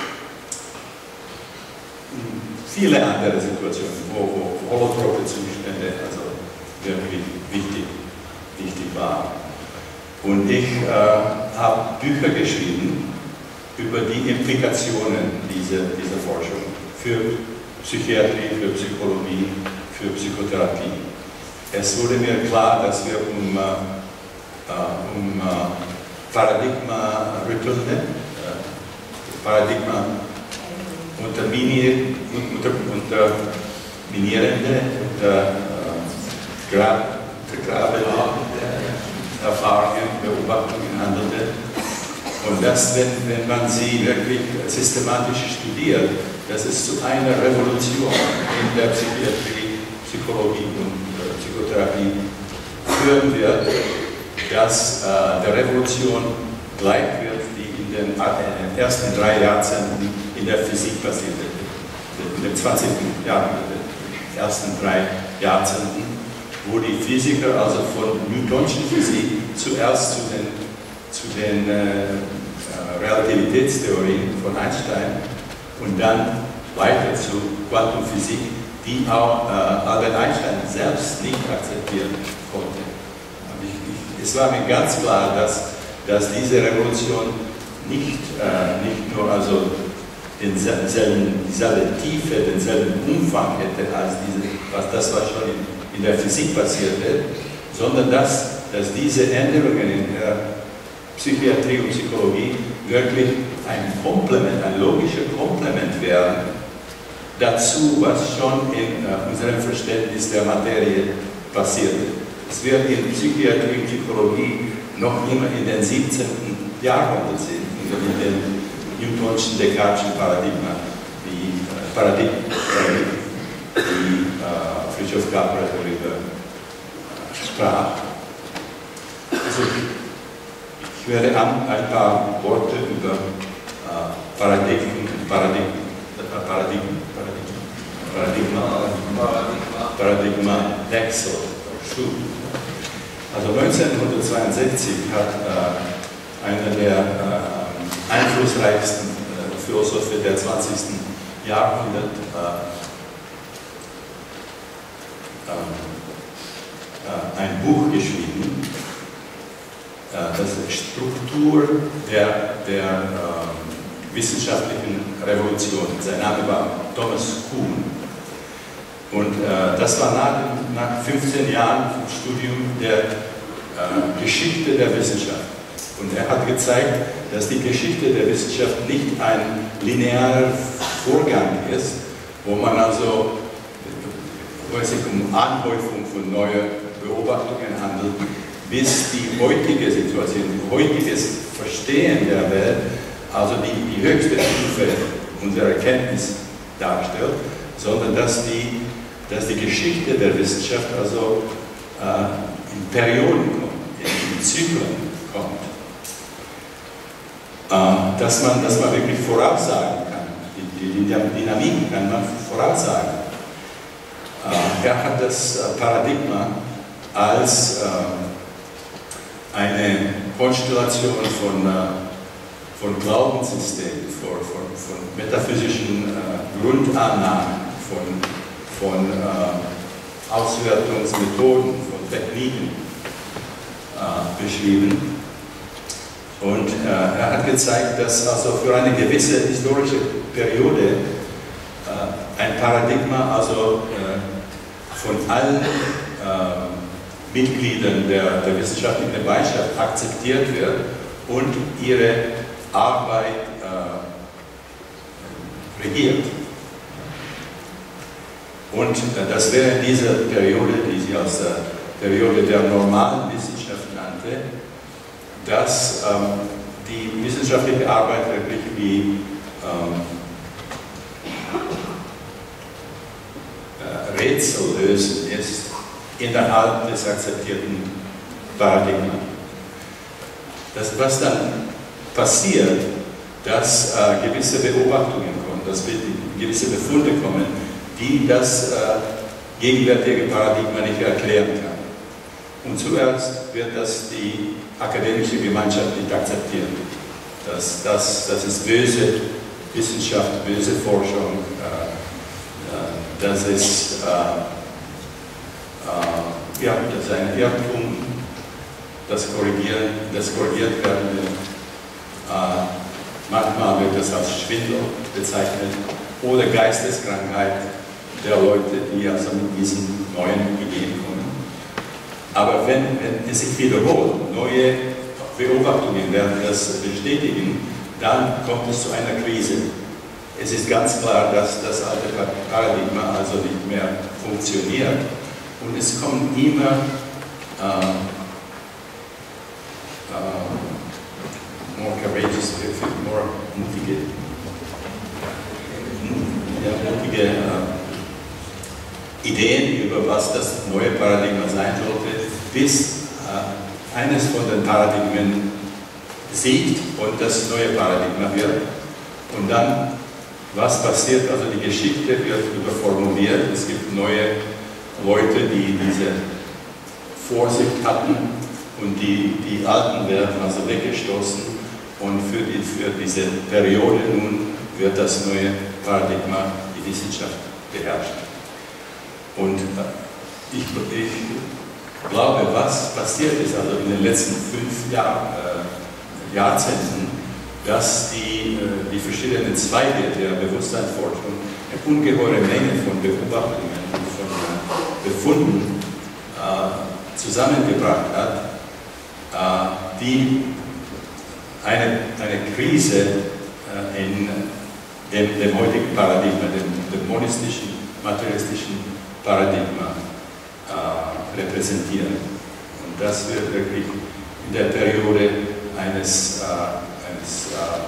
Speaker 1: viele andere Situationen, wo, wo holotrope Zustände also wirklich wichtig, wichtig waren. Und ich äh, habe Bücher geschrieben über die Implikationen dieser, dieser Forschung für Psychiatrie, für Psychologie, für Psychotherapie. Es wurde mir klar, dass wir um, äh, um äh, Paradigma rüttelnde, äh, Paradigma unterminierende, unter, unter unter, äh, grabende Erfahrungen, Beobachtungen handelte. Und das, wenn, wenn man sie wirklich systematisch studiert, dass es zu einer Revolution in der Psychiatrie, Psychologie und äh, Psychotherapie führen wird, dass äh, der Revolution gleich wird, die in den, in den ersten drei Jahrzehnten in der Physik passierte, in den zwanzigsten Jahren, in den ersten drei Jahrzehnten, wo die Physiker also von Newtonschen Physik zuerst zu den, zu den äh, Relativitätstheorien von Einstein und dann weiter zu Quantenphysik, die auch äh, Albert Einstein selbst nicht akzeptieren konnte. Und ich, ich, es war mir ganz klar, dass, dass diese Revolution nicht, äh, nicht nur also denselben, dieselbe Tiefe, denselben Umfang hätte als diese, was das was schon in, in der Physik passierte, sondern dass, dass diese Änderungen in der Psychiatrie und Psychologie wirklich ein Komplement, ein logischer Komplement wären dazu, was schon in uh, unserem Verständnis der Materie passierte. Das wird in Psychiatrie und Psychologie noch immer in den siebzehnten Jahrhundert sind, in dem Newtonschen Descartes'schen Paradigma, wie äh, Paradigma, wie äh, Fritjof Capra darüber äh, sprach. Also, ich werde an, ein paar Worte über äh, Paradigmen, Paradigmen, Paradigmen, Paradigma, Paradigma, Paradigma Wechsel, Schub. Also neunzehnhundertzweiundsechzig hat äh, einer der äh, einflussreichsten äh, Philosophen der zwanzigsten Jahrhundert äh, äh, ein Buch geschrieben, äh, das ist Struktur der, der äh, wissenschaftlichen Revolution. Sein Name war Thomas Kuhn. Und äh, das war nach, nach fünfzehn Jahren vom Studium der äh, Geschichte der Wissenschaft. Und er hat gezeigt, dass die Geschichte der Wissenschaft nicht ein linearer Vorgang ist, wo man also, wo es sich um Anhäufung von neuen Beobachtungen handelt, bis die heutige Situation, heutiges Verstehen der Welt, also die, die höchste Stufe unserer Erkenntnis darstellt, sondern dass die, dass die Geschichte der Wissenschaft also äh, in Perioden kommt, in Zyklen kommt. Äh, dass, man, dass man wirklich voraussagen kann, die, die, die Dynamik kann man voraussagen. Äh, er hat das äh, Paradigma als äh, eine Konstellation von äh, von Glaubenssystemen, von, von, von metaphysischen äh, Grundannahmen, von, von äh, Auswertungsmethoden, von Techniken äh, beschrieben. Und äh, er hat gezeigt, dass also für eine gewisse historische Periode äh, ein Paradigma also äh, von allen äh, Mitgliedern der, der wissenschaftlichen Gemeinschaft akzeptiert wird und ihre Arbeit äh, regiert. Und äh, das wäre in dieser Periode, die sie als äh, Periode der normalen Wissenschaft nannte, dass ähm, die wissenschaftliche Arbeit wirklich wie ähm, äh, Rätsel lösen ist innerhalb des akzeptierten Paradigmas. Das, was dann passiert, dass äh, gewisse Beobachtungen kommen, dass gewisse Befunde kommen, die das äh, gegenwärtige Paradigma nicht erklären kann. Und zuerst wird das die akademische Gemeinschaft nicht akzeptieren. Das, das, das ist böse Wissenschaft, böse Forschung, äh, äh, das ist, äh, äh, ja, das ist ein Irrtum, das, korrigieren, das korrigiert werden will. Äh, manchmal wird das als Schwindel bezeichnet oder Geisteskrankheit der Leute, die also mit diesen neuen Ideen kommen. Aber wenn, wenn es sich wiederholt, neue Beobachtungen werden das bestätigen, dann kommt es zu einer Krise. Es ist ganz klar, dass das alte Paradigma also nicht mehr funktioniert und es kommen immer äh, uh, more courageous, more mutige, ja, mutige uh, Ideen über was das neue Paradigma sein sollte, bis uh, eines von den Paradigmen siegt und das neue Paradigma wird. Und dann, was passiert? Also die Geschichte wird überformuliert, es gibt neue Leute, die diese Vorsicht hatten, und die, die Alten werden also weggestoßen und für, die, für diese Periode nun wird das neue Paradigma die Wissenschaft beherrschen. Und äh, ich, ich glaube, was passiert ist also in den letzten fünf Jahr, äh, Jahrzehnten, dass die, äh, die verschiedenen Zweige der Bewusstseinsforschung eine ungeheure Menge von Beobachtungen und von äh, Befunden äh, zusammengebracht hat, die eine, eine Krise äh, in dem, dem heutigen Paradigma, dem, dem monistischen, materialistischen Paradigma äh, repräsentieren. Und das wird wirklich in der Periode eines, äh, eines äh,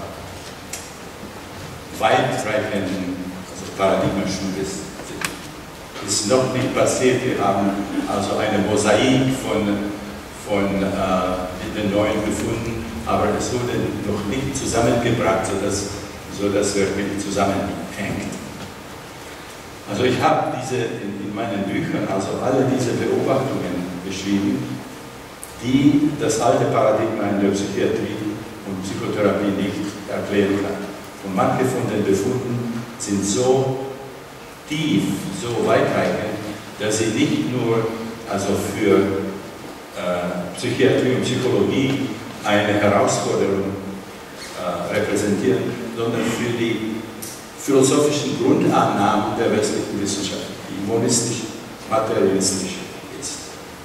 Speaker 1: weitreichenden also Paradigmenschubes ist noch nicht passiert. Wir haben also eine Mosaik von, von äh, den neuen Befunden, aber es wurde noch nicht zusammengebracht, sodass, sodass wirklich zusammenhängt. Also ich habe diese in, in meinen Büchern also alle diese Beobachtungen beschrieben, die das alte Paradigma in der Psychiatrie und Psychotherapie nicht erklären kann. Und manche von den Befunden sind so tief, so weitreichend, dass sie nicht nur also für äh, Psychiatrie und Psychologie eine Herausforderung äh, repräsentieren, sondern für die philosophischen Grundannahmen der westlichen Wissenschaft, die monistisch, materialistisch ist.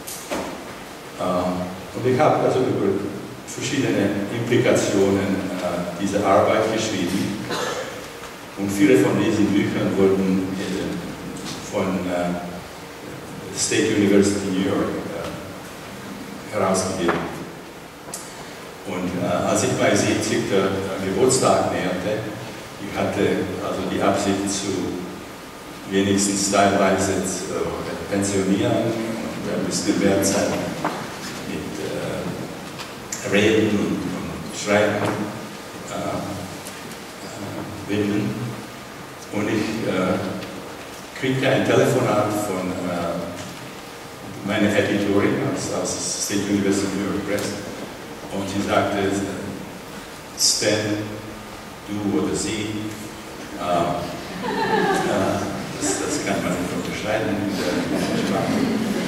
Speaker 1: Ähm, und ich habe also über verschiedene Implikationen äh, dieser Arbeit geschrieben. Und viele von diesen Büchern wurden äh, von äh, State University New York äh, herausgegeben. Und äh, als ich mein siebzigsten Geburtstag näherte, ich hatte also die Absicht zu wenigstens teilweise zu äh, pensionieren und ein bisschen mehr Zeit mit äh, Reden und, und Schreiben äh, äh, widmen. Und ich äh, kriegte ein Telefonat von äh, meiner Editorin aus, aus State University New York Press und sie sagte, Stan, du oder sie, äh, äh, das, das kann man nicht unterscheiden in der Sprache,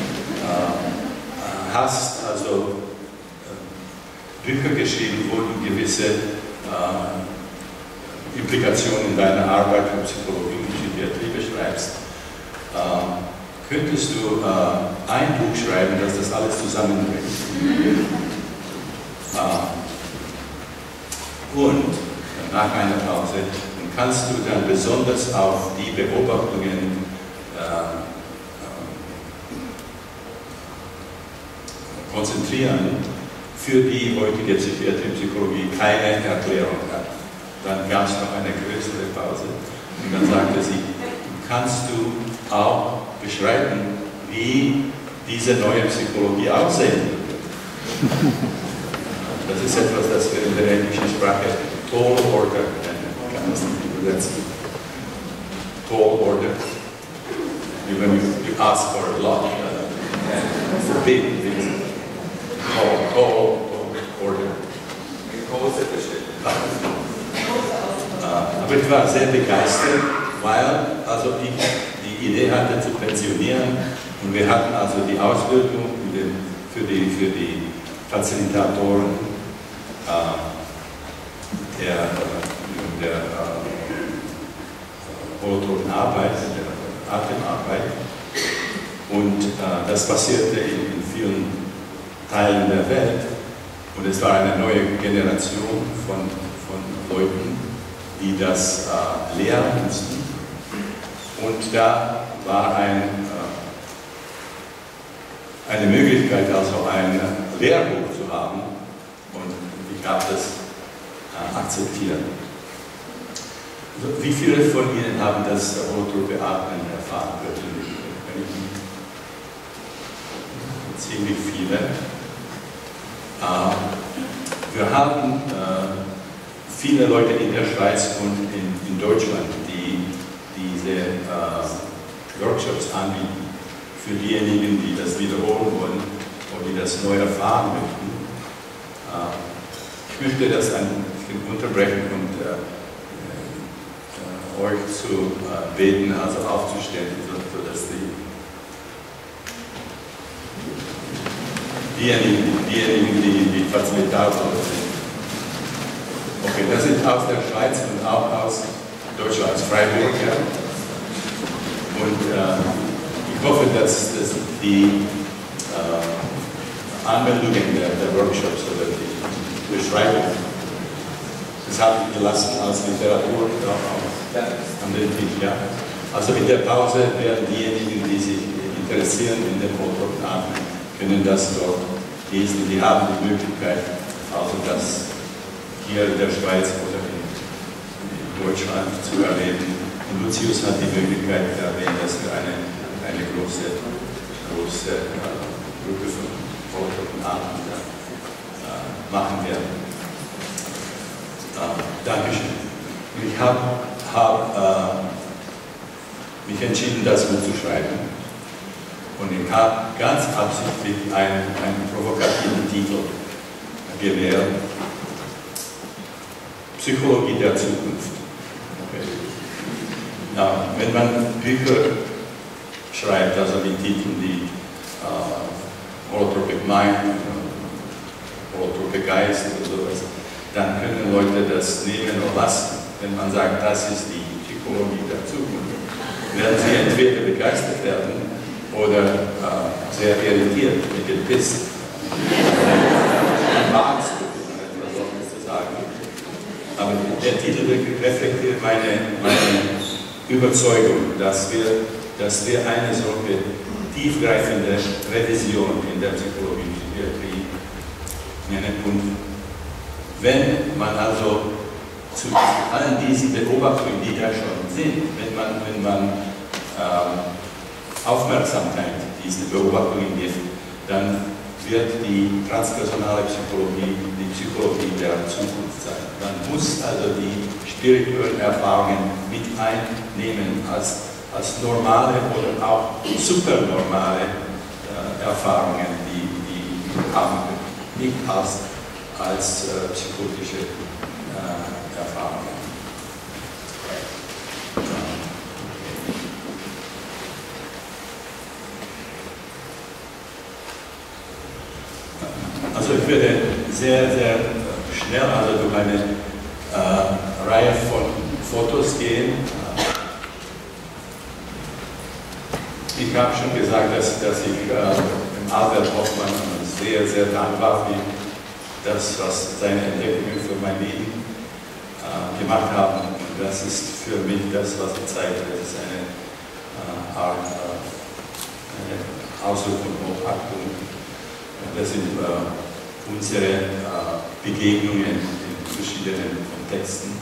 Speaker 1: äh, hast also äh, Bücher geschrieben, wo du gewisse äh, Implikationen in deiner Arbeit für Psychologie und Psychiatrie beschreibst. Äh, könntest du äh, ein Buch schreiben, das das alles zusammenbringt? äh, und nach einer Pause kannst du dann besonders auf die Beobachtungen äh, konzentrieren, für die heutige Psychiatrie und Psychologie keine Erklärung hat. Dann gab es noch eine größere Pause und dann sagte sie, kannst du auch beschreiben, wie diese neue Psychologie aussehen würde. Das ist etwas, das wir in der englischen Sprache Tall Order nennen. Ich kann das nicht übersetzen. Tall Order. When you, you ask for a lot, uh, for big things. Tall, tall Order. Große Bestellung. Aber ich war sehr begeistert, weil also ich die Idee hatte zu pensionieren und wir hatten also die Ausbildung für die, für die Facilitatoren äh, der, der äh, holotropen Arbeit, der Atemarbeit und äh, das passierte in, in vielen Teilen der Welt und es war eine neue Generation von, von Leuten, die das äh, lehren mussten. Und da war ein, äh, eine Möglichkeit, also ein Lehrbuch zu haben. Und ich habe das äh, akzeptiert. Also, wie viele von Ihnen haben das holotrope Atmen erfahren? Ziemlich viele. Äh, wir haben äh, viele Leute in der Schweiz und in, in Deutschland, die diese äh, Workshops anbieten, für diejenigen, die das wiederholen wollen oder die das neu erfahren möchten. Äh, ich möchte das ein bisschen unterbrechen und äh, äh, euch zu äh, beten, also aufzustellen, sodass die diejenigen, diejenigen, die die Facilitatoren sind. Okay, das sind aus der Schweiz und auch aus Deutschland, aus Freiburg. Ja. Und äh, ich hoffe, dass, dass die äh, Anmeldungen der, der Workshops oder die Beschreibung, das habe ich gelassen als Literatur auch an den Tisch. Ja. Also in der Pause werden diejenigen, die sich interessieren in den Fotografen, können das dort lesen. Die haben die Möglichkeit, also das hier in der Schweiz oder in, in Deutschland zu erleben. Und Lucius hat die Möglichkeit erwähnt, dass wir eine, eine große, große äh, Gruppe von Fotografen äh, machen werden. Äh, Dankeschön. Ich habe hab, äh, mich entschieden, das Buch zu schreiben. Und ich habe ganz absichtlich einen, einen provokativen Titel gewählt: Psychologie der Zukunft. Okay. Ja, wenn man Bücher schreibt, also mit Titeln wie äh, Holotropic Mind, Holotropic Geist oder sowas, dann können Leute das nehmen oder lassen. Wenn man sagt, das ist die Psychologie der Zukunft, werden sie entweder begeistert werden oder äh, sehr irritiert mit dem Biss. Aber der Titel reflektiert meine, meine Überzeugung, dass wir, dass wir eine solche tiefgreifende Revision in der Psychologie, Psychiatrie nennen. Und wenn man also zu allen diesen Beobachtungen, die da schon sind, wenn man, wenn man ähm, Aufmerksamkeit diesen Beobachtungen gibt, dann wird die transpersonale Psychologie die Psychologie der Zukunft sein. Man muss also die spirituellen Erfahrungen mit einnehmen als, als normale oder auch supernormale äh, Erfahrungen, die, die wir haben können, nicht als, als äh, psychotische äh, Erfahrungen. Also ich werde sehr, sehr schnell also durch eine äh, Reihe von Fotos gehen. Ich habe schon gesagt, dass, dass ich äh, dem Albert Hofmann sehr, sehr dankbar bin, das, was seine Entdeckungen für mein Leben äh, gemacht haben. Und das ist für mich das, was ich zeige. Das ist eine äh, Art äh, eine Ausdruck von Hochachtung. Das sind äh, unsere äh, Begegnungen in verschiedenen Kontexten.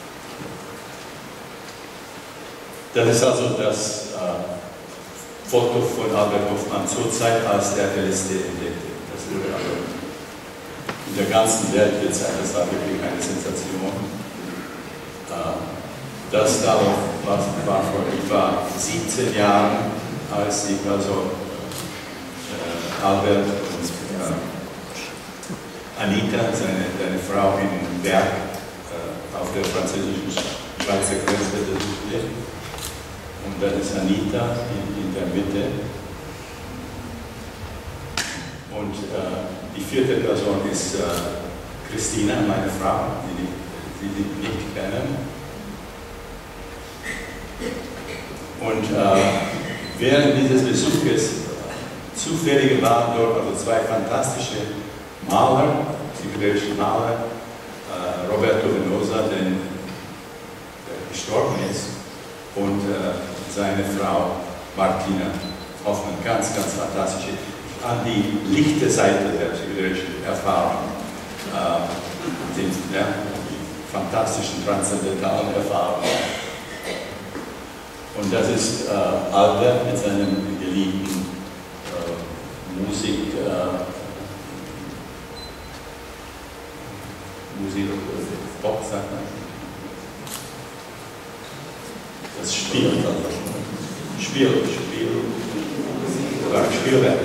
Speaker 1: Das ist also das äh, Foto von Albert Hofmann zur Zeit, als der L S D entdeckte. Das wurde also in der ganzen Welt gezeigt. Das war wirklich eine Sensation. Äh, das da war, war vor etwa siebzehn Jahren, als ich also äh, Albert Anita, seine, seine Frau in Berg äh, auf der französischen Schweizer Grenze besuchte. Und dann ist Anita in, in der Mitte. Und äh, die vierte Person ist äh, Christina, meine Frau, die, die die nicht kennen. Und äh, während dieses Besuches zufällig waren dort also zwei fantastische Maler, psychedelische Maler, äh, Roberto Venosa, der, der gestorben ist, und äh, seine Frau Martina Hoffmann, ganz, ganz fantastische, an die lichte Seite der psychedelischen Erfahrung äh, sind, ja, die fantastischen transzendentalen Erfahrungen. Und das ist äh, Albert mit seinem geliebten äh, Musik, äh, Musik, Pop, sagt man. Das Spiel, also Spiel, Spiel, oder Spielwerk.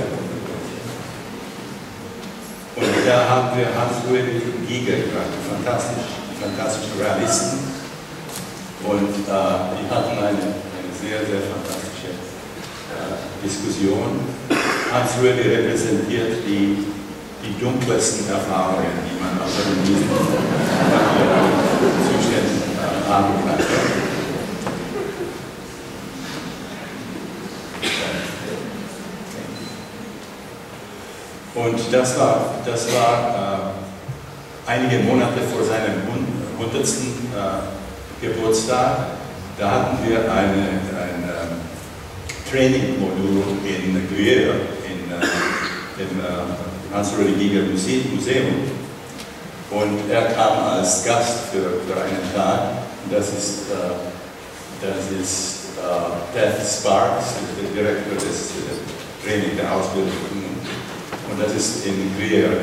Speaker 1: Und da haben wir Hans-Ulrich Giger gemacht, fantastisch, fantastische Realisten. Und äh, die hatten eine, eine sehr, sehr fantastische äh, Diskussion. Hans-Ulrich repräsentiert die die dunkelsten Erfahrungen, die man aus diesen Zuständen äh, haben kann. Und das war, das war äh, einige Monate vor seinem hundertsten Äh, Geburtstag. Da hatten wir eine, ein äh, Training-Modul in Gruyère, in äh, dem äh, Hans-Rudi Giger Museum. Und er kam als Gast für, für einen Tag. Und das ist, äh, das ist äh, Ted Sparks, der Direktor des äh, Training der Ausbildung. Und das ist in Gruyère.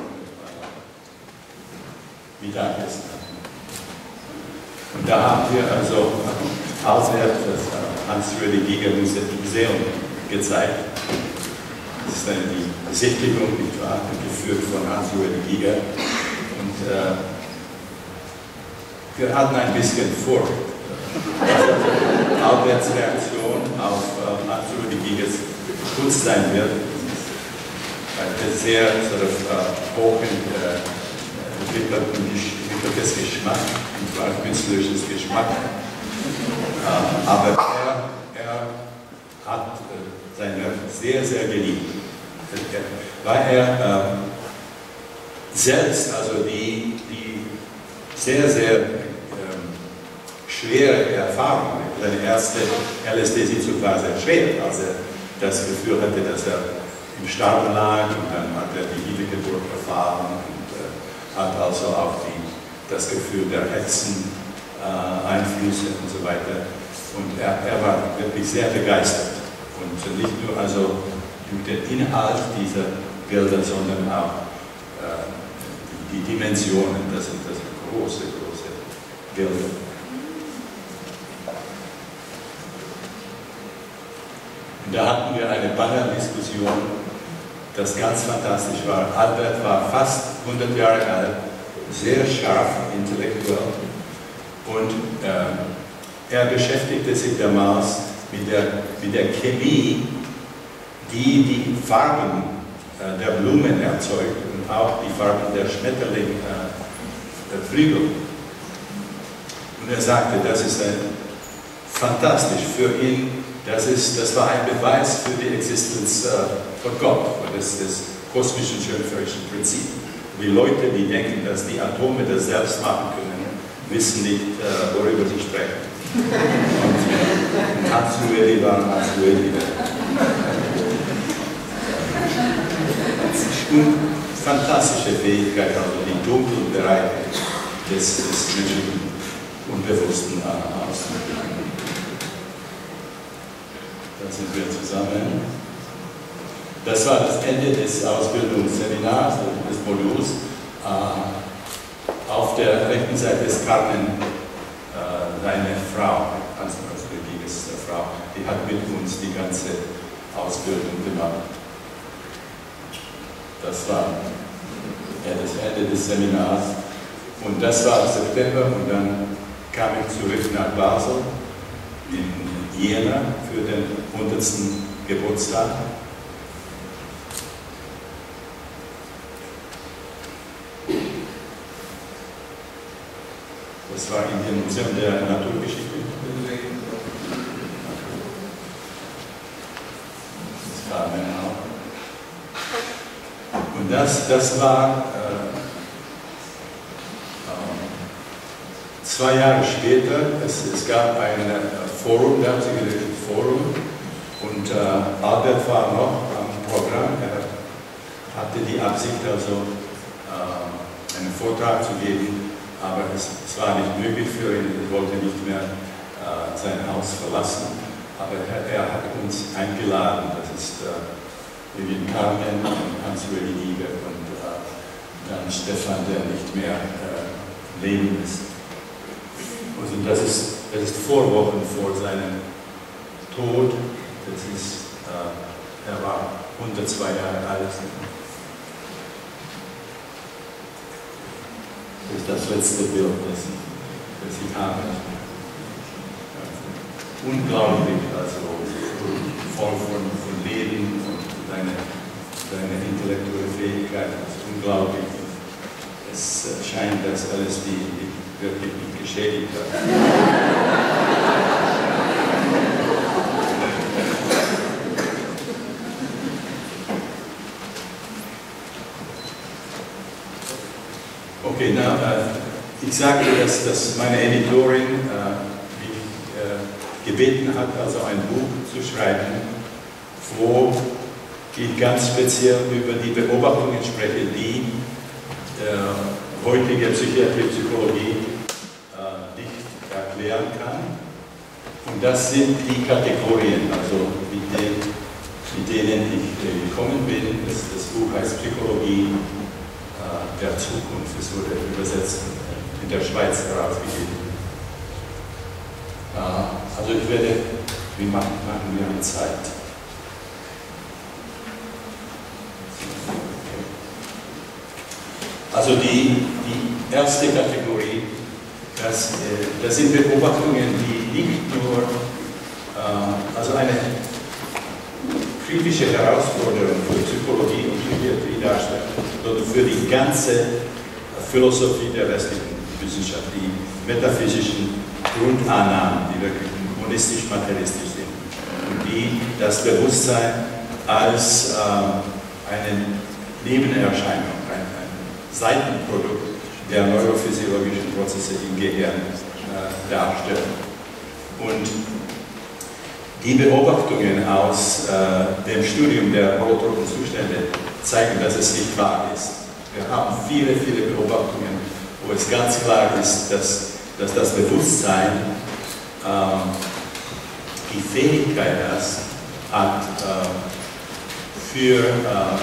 Speaker 1: Mittagessen. Und da haben wir also auswärts das Hans-Rudi Giger Museum gezeigt. Das ist dann die Besichtigung, nicht wahr, geführt von Hans-Rudi Giger. Und äh, wir hatten ein bisschen Furcht. Also, Aufwärtsreaktion auf äh, Hans-Rudi Gigers Kunst sein wird. Ein sehr sort of, uh, hoch äh, entwickeltes Geschmack, und zwar künstlerisches Geschmack. Äh, aber er, er hat äh, seine sehr, sehr geliebt. Weil er äh, selbst, also die, die sehr, sehr äh, schwere Erfahrung, seine erste L S D-Sitzung war sehr schwer, als er das Gefühl hatte, dass er im Sterben lag, und dann hat er die Wiedergeburt erfahren und äh, hat also auch die, das Gefühl der Hetzen, äh, Einflüsse und so weiter. Und er, er war wirklich sehr begeistert. Und nicht nur also durch den Inhalt dieser Bilder, sondern auch äh, die, die Dimensionen, das sind, das sind große, große Bilder. Und da hatten wir eine Panel-Diskussion, das ganz fantastisch war. Albert war fast hundert Jahre alt, sehr scharf, intellektuell, und äh, er beschäftigte sich damals mit der, mit der Chemie, die die Farben äh, der Blumen erzeugt und auch die Farben der Schmetterling, äh, der Flügel. Und er sagte, das ist ein, fantastisch für ihn. Das, ist, das war ein Beweis für die Existenz äh, von Gott, des, des kosmischen schöpferischen Prinzips. Die Leute, die denken, dass die Atome das selbst machen können, wissen nicht, äh, worüber sie sprechen. Und Hans-Rudi war Hans-Rudi. Und fantastische Fähigkeit, also die dunklen Bereiche des, des menschlichen Unbewussten auszudrücken. Da sind wir zusammen. Das war das Ende des Ausbildungsseminars, des Moduls. Äh, auf der rechten Seite ist Carmen, äh, seine Frau, Hans-Rudi Gigers Frau, die hat mit uns die ganze Ausbildung gemacht. Das war ja, das Ende des Seminars. Und das war im September, und dann kam ich zurück nach Basel, in Jena, für den hundertsten Geburtstag. Das war in dem Museum der Naturgeschichte. Das war mein auch. Und das, das war äh, äh, zwei Jahre später. Es, es gab ein äh, Forum, da haben sie gesagt, Forum. Und äh, Albert war noch am Programm. Er hatte die Absicht, also äh, einen Vortrag zu geben. Aber es, es war nicht möglich für ihn, er wollte nicht mehr äh, sein Haus verlassen. Aber er, er hat uns eingeladen, das ist äh, Vivian Carmen und Hans-Rudi Giger und äh, dann Stefan, der nicht mehr äh, leben ist. Also das ist, das ist vier Wochen vor seinem Tod, das ist, äh, er war hundertzwei Jahre alt. Das ist das letzte Bild, das ich, das ich habe. Unglaublich, also voll von, von Leben und deine, deine intellektuelle Fähigkeit, das ist unglaublich. Es scheint, dass L S D wirklich nicht geschädigt hat. Okay, na, äh, ich sagte, dass, dass meine Editorin äh, mich äh, gebeten hat, also ein Buch zu zu schreiben, wo ich ganz speziell über die Beobachtungen spreche, die äh, heutige Psychiatrie, Psychologie äh, nicht erklären kann. Und das sind die Kategorien, also mit, den, mit denen ich äh, gekommen bin. Das, das Buch heißt Psychologie äh, der Zukunft. Es wurde übersetzt in der Schweiz herausgegeben. Äh, also ich werde, wie machen, machen wir eine Zeit? Also die, die erste Kategorie, das, das sind Beobachtungen, die nicht nur äh, also eine kritische Herausforderung für Psychologie und Psychiatrie darstellen, sondern für die ganze Philosophie der westlichen Wissenschaft, die metaphysischen Grundannahmen, die wirklich monistisch-materialistisch sind und die das Bewusstsein als äh, eine Nebenerscheinung, Seitenprodukt der neurophysiologischen Prozesse im Gehirn äh, darstellen. Und die Beobachtungen aus äh, dem Studium der holotropen Zustände zeigen, dass es nicht wahr ist. Wir haben viele, viele Beobachtungen, wo es ganz klar ist, dass, dass das Bewusstsein äh, die Fähigkeit hat, äh, für äh,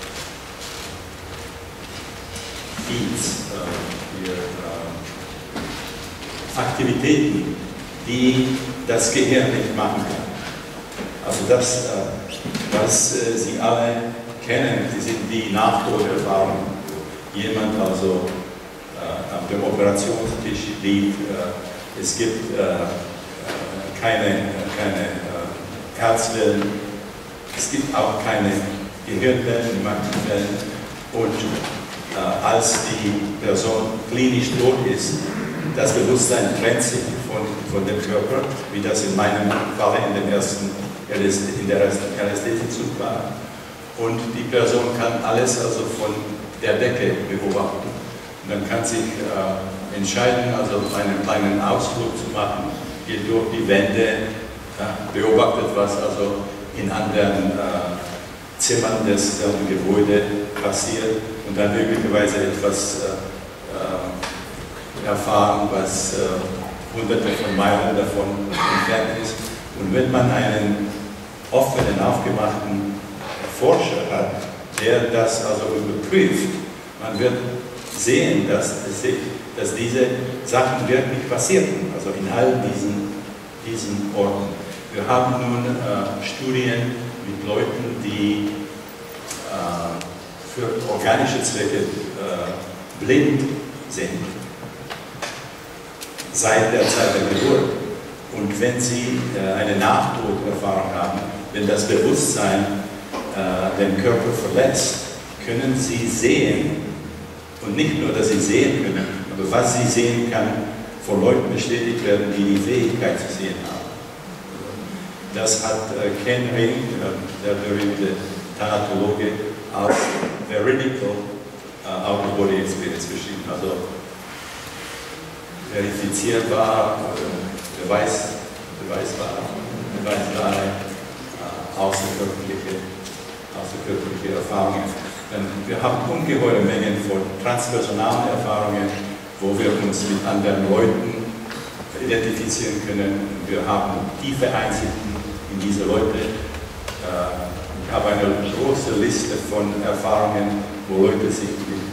Speaker 1: Feeds, für äh, Aktivitäten, die das Gehirn nicht machen kann. Also das, äh, was äh, Sie alle kennen, die sind die Nachtoderfahrungen. Jemand also äh, auf dem Operationstisch liegt, äh, es gibt äh, keine, keine äh, Herzwellen, es gibt auch keine Gehirnwellen in manchen Fällen und Äh, als die Person klinisch tot ist, das Bewusstsein trennt sich von, von dem Körper, wie das in meinem Falle in, dem ersten, in der ersten L S D-Sitzung war. Und die Person kann alles also von der Decke beobachten. Und dann kann sich äh, entscheiden, also einen kleinen Ausflug zu machen, geht durch die Wände, äh, beobachtet, was also in anderen äh, Zimmern des selben Gebäudes passiert und dann möglicherweise etwas äh, äh, erfahren, was äh, hunderte von Meilen davon entfernt ist. Und wenn man einen offenen, aufgemachten Forscher hat, der das also überprüft, man wird sehen, dass, dass diese Sachen wirklich passierten, also in all diesen, diesen Orten. Wir haben nun äh, Studien mit Leuten, die äh, für organische Zwecke äh, blind sind, seit der Zeit der Geburt. Und wenn sie äh, eine Nachtoderfahrung haben, wenn das Bewusstsein äh, den Körper verletzt, können sie sehen, und nicht nur, dass sie sehen können, aber was sie sehen kann, von Leuten bestätigt werden, die die Fähigkeit zu sehen haben. Das hat äh, Ken Ring, äh, der berühmte Thanatologe, als Veridical äh, Out-of-Body Experience beschrieben, also verifizierbar, äh, beweis, beweisbar, beweisbare äh, außerkörperliche, außerkörperliche Erfahrungen. Denn wir haben ungeheure Mengen von transpersonalen Erfahrungen, wo wir uns mit anderen Leuten identifizieren können. Wir haben tiefe Einsichten in diese Leute. Ich habe eine große Liste von Erfahrungen, wo Leute sich mit,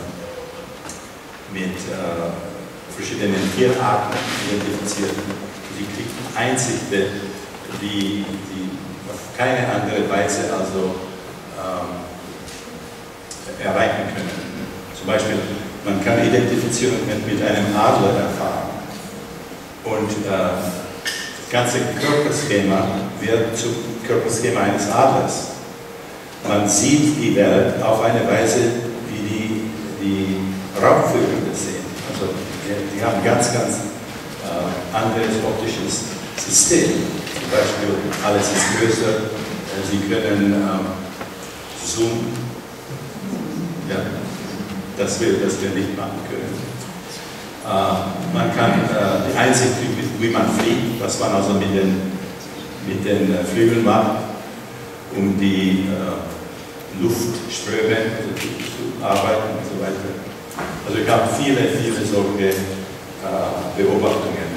Speaker 1: mit verschiedenen Tierarten identifizieren. Sie kriegen Einsichten, die, die auf keine andere Weise also ähm, erreichen können. Zum Beispiel, man kann Identifizierung mit einem Adler erfahren. Und äh, das ganze Körperschema wird zum Körperschema eines Adlers. Man sieht die Welt auf eine Weise, wie die, die Raubvögel das sehen. Also die, die haben ganz, ganz äh, anderes optisches System. Zum Beispiel, alles ist größer, äh, sie können äh, zoomen. Ja, das wir, das wir nicht machen können. Äh, man kann äh, die Einsicht, wie, wie man fliegt, was man also mit den mit den Flügeln macht, um die äh, Luftströme also zu, zu arbeiten und so weiter. Also ich habe viele, viele solche äh, Beobachtungen.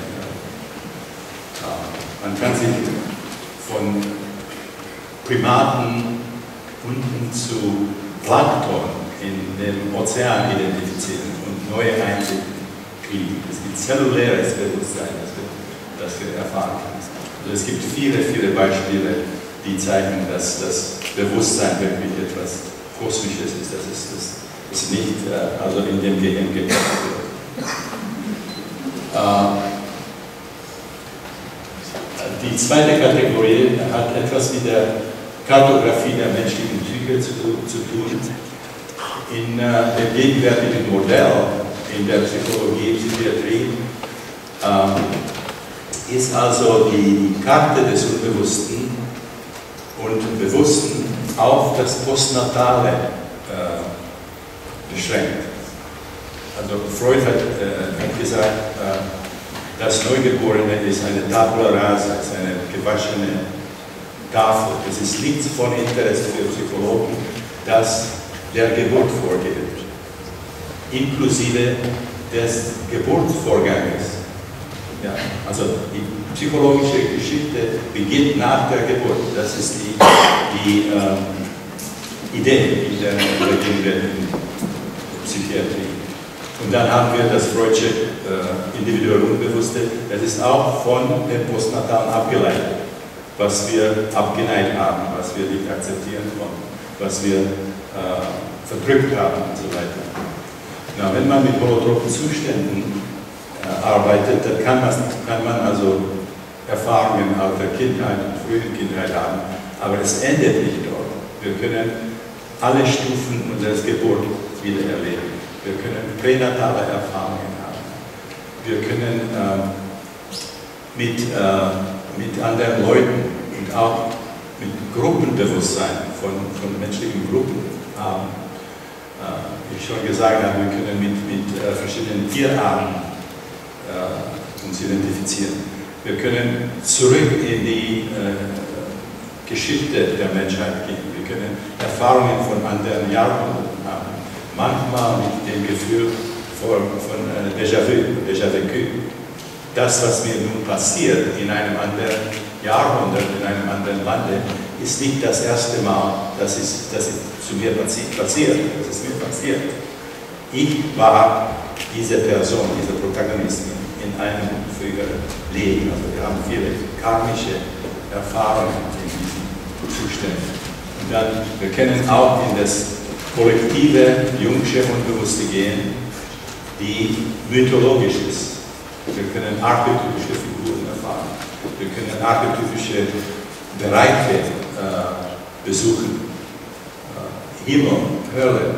Speaker 1: Äh, man kann sich von Primaten unten zu Plankton in dem Ozean identifizieren und neue Einsichten kriegen. Es gibt zelluläres Bewusstsein, das wir, das wir erfahren. Also es gibt viele, viele Beispiele, die zeigen, dass das Bewusstsein wirklich etwas Kosmisches ist, dass es das, das nicht äh, also in dem Gehirn gebracht wird. Äh, die zweite Kategorie hat etwas mit der Kartografie der menschlichen Psyche zu, zu tun. In äh, dem gegenwärtigen Modell in der Psychologie, Psychiatrie, äh, ist also die Karte des Unbewussten und Bewussten auf das Postnatale äh, beschränkt. Also Freud hat, äh, hat gesagt, äh, das Neugeborene ist eine Tabula rasa, ist eine gewaschene Tafel. Es ist nichts von Interesse für Psychologen, das der Geburt vorgeht, inklusive des Geburtsvorganges. Ja, also die psychologische Geschichte beginnt nach der Geburt. Das ist die, die äh, Idee in der gegenwärtigen Psychiatrie. Und dann haben wir das Freudsche äh, individuelle Unbewusste, das ist auch von dem Postnatalen abgeleitet, was wir abgeneigt haben, was wir nicht akzeptieren konnten, was wir äh, verdrückt haben und so weiter. Na, wenn man mit holotropen Zuständen äh, arbeitet, dann kann man, kann man also Erfahrungen aus der Kindheit und frühen Kindheit haben, aber es endet nicht dort. Wir können alle Stufen unseres Geburt wieder erleben. Wir können pränatale Erfahrungen haben. Wir können äh, mit, äh, mit anderen Leuten und auch mit Gruppenbewusstsein von, von menschlichen Gruppen haben. Äh, wie ich schon gesagt habe, wir können mit, mit äh, verschiedenen Tierarten äh, uns identifizieren. Wir können zurück in die äh, Geschichte der Menschheit gehen. Wir können Erfahrungen von anderen Jahrhunderten haben. Manchmal mit dem Gefühl von, von äh, Déjà-vu, Déjà-vécu. Das, was mir nun passiert in einem anderen Jahrhundert, in einem anderen Lande, ist nicht das erste Mal, dass es, dass es zu mir passiert, dass es mir passiert. Ich war diese Person, diese Protagonistin in einem früheren Leben. Also wir haben viele karmische Erfahrungen in diesen Zuständen. Und dann, wir können auch in das kollektive, jungsche Unbewusste gehen, die mythologisch ist. Wir können archetypische Figuren erfahren. Wir können archetypische Bereiche äh, besuchen. Äh, Himmel, Hölle,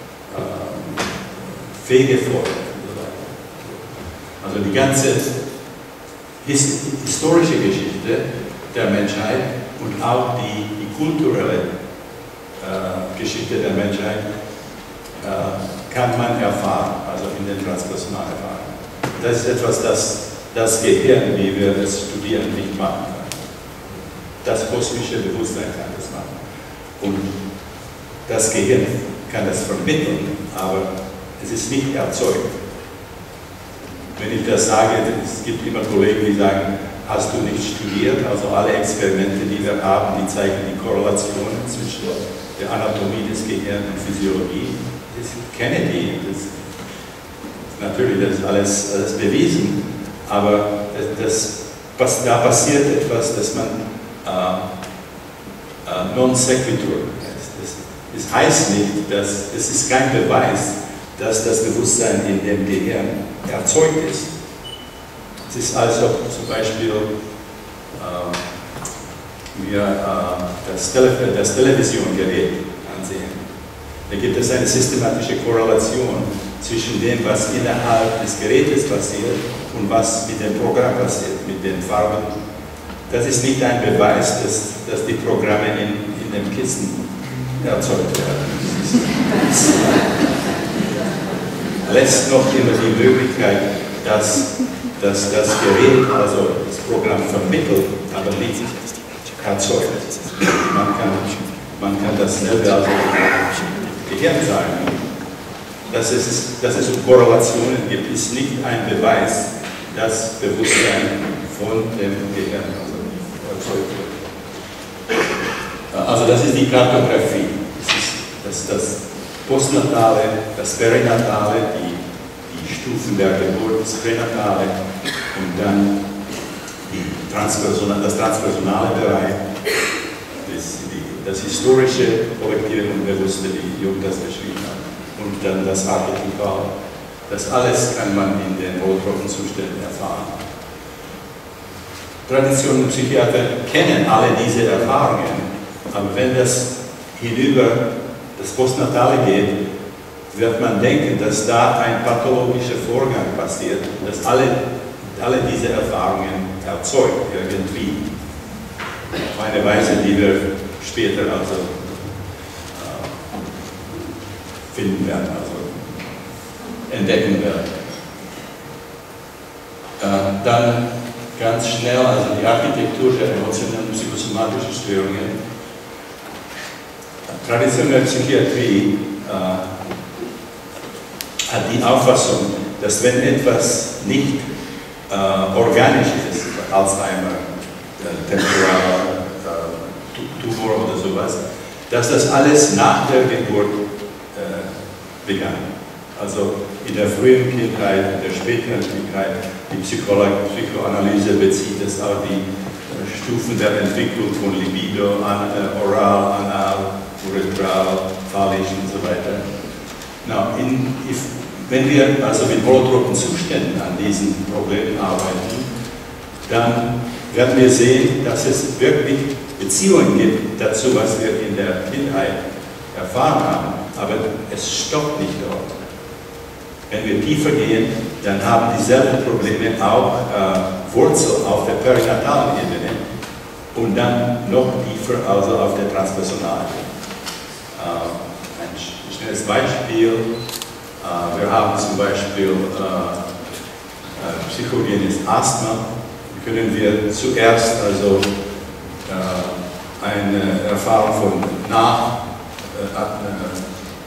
Speaker 1: äh, Fegefeuer und so weiter. Also die ganze his historische Geschichte der Menschheit und auch die, die kulturelle äh, Geschichte der Menschheit äh, kann man erfahren, also in den transpersonalen Erfahrungen. Das ist etwas, das das Gehirn, wie wir es studieren, nicht machen kann. Das kosmische Bewusstsein kann das machen. Und das Gehirn kann das vermitteln, aber es ist nicht erzeugt. Wenn ich das sage, es gibt immer Kollegen, die sagen, hast du nicht studiert? Also alle Experimente, die wir haben, die zeigen die Korrelation zwischen der Anatomie des Gehirns und Physiologie. Das kenne die. Das, natürlich, das ist alles, alles bewiesen, aber das, das, da passiert etwas, das man äh, äh, non sequitur heißt. Das, das heißt nicht, dass, es ist kein Beweis, dass das Bewusstsein in dem Gehirn erzeugt ist. Es ist also zum Beispiel äh, wir äh, das, Tele das Televisiongerät ansehen. Da gibt es eine systematische Korrelation zwischen dem, was innerhalb des Gerätes passiert und was mit dem Programm passiert, mit den Farben. Das ist nicht ein Beweis, dass, dass die Programme in, in dem Kissen erzeugt werden. Das lässt noch immer die Möglichkeit, dass, dass das Gerät, also das Programm vermittelt, aber nicht erzeugt. Man kann, man kann dasselbe also Gehirn sagen. Dass es, dass es Korrelationen gibt, ist nicht ein Beweis, dass Bewusstsein von dem Gehirn erzeugt wird. Also das ist die Kartografie. Das ist das, das Postnatale, das Perinatale, die, die Stufen der Geburt, das Pränatale und dann die Transpersonal, das transpersonale Bereich, das, die, das historische, kollektive und bewusste, wie Jung das beschrieben hat. Und dann das Archetypal. Das alles kann man in den holotropen Zuständen erfahren. Traditionen und Psychiater kennen alle diese Erfahrungen, aber wenn das hinüber das Postnatale geht, wird man denken, dass da ein pathologischer Vorgang passiert, dass alle, alle diese Erfahrungen erzeugt, irgendwie. Auf eine Weise, die wir später also finden werden, also entdecken werden. Äh, dann ganz schnell, also die Architektur der emotionalen und psychosomatischen Störungen. Traditionelle Psychiatrie äh, hat die Auffassung, dass wenn etwas nicht äh, organisch ist, Alzheimer, äh, temporaler äh, Tumor oder sowas, dass das alles nach der Geburt begann. Also in der frühen Kindheit, in der späteren Kindheit, die Psychoanalyse bezieht es auf die Stufen der Entwicklung von Libido, an, äh, oral, anal, uretral, phallisch und so weiter. Now, in, if, wenn wir also mit holotropen Zuständen an diesen Problemen arbeiten, dann werden wir sehen, dass es wirklich Beziehungen gibt dazu, was wir in der Kindheit erfahren haben. Aber es stoppt nicht dort. Wenn wir tiefer gehen, dann haben dieselben Probleme auch äh, Wurzel auf der perinatalen Ebene und dann noch tiefer, also auf der transpersonalen. Äh, ein schnelles Beispiel, äh, wir haben zum Beispiel äh, äh, psychogenes Asthma, können wir zuerst also äh, eine Erfahrung von nach äh, äh,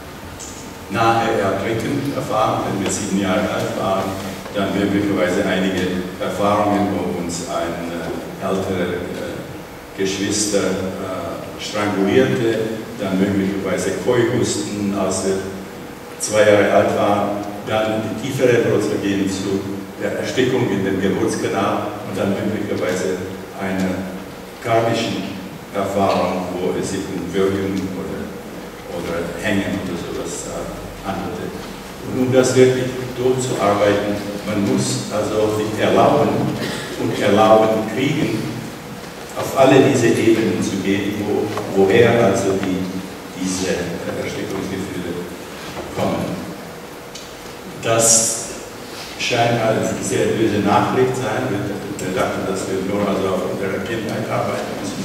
Speaker 1: nahe Ertrinken erfahren, wenn wir sieben Jahre alt waren, dann möglicherweise einige Erfahrungen, wo uns ein äh, älterer äh, Geschwister äh, strangulierte, dann möglicherweise Keuhusten, als wir zwei Jahre alt waren, dann die tiefere Prozesse gehen zu der Erstickung in den Geburtskanal und dann möglicherweise eine karmischen Erfahrung, wo es sich um Würgen oder, oder Hängen oder sowas äh, handelte. Und um das wirklich durchzuarbeiten, man muss also sich erlauben und erlauben kriegen, auf alle diese Ebenen zu gehen, wo, woher also die, diese Erstickungsgefühle kommen. Das scheint als sehr böse Nachricht sein. Wir dachten, dass wir nur also auf unserer Kindheit arbeiten müssen.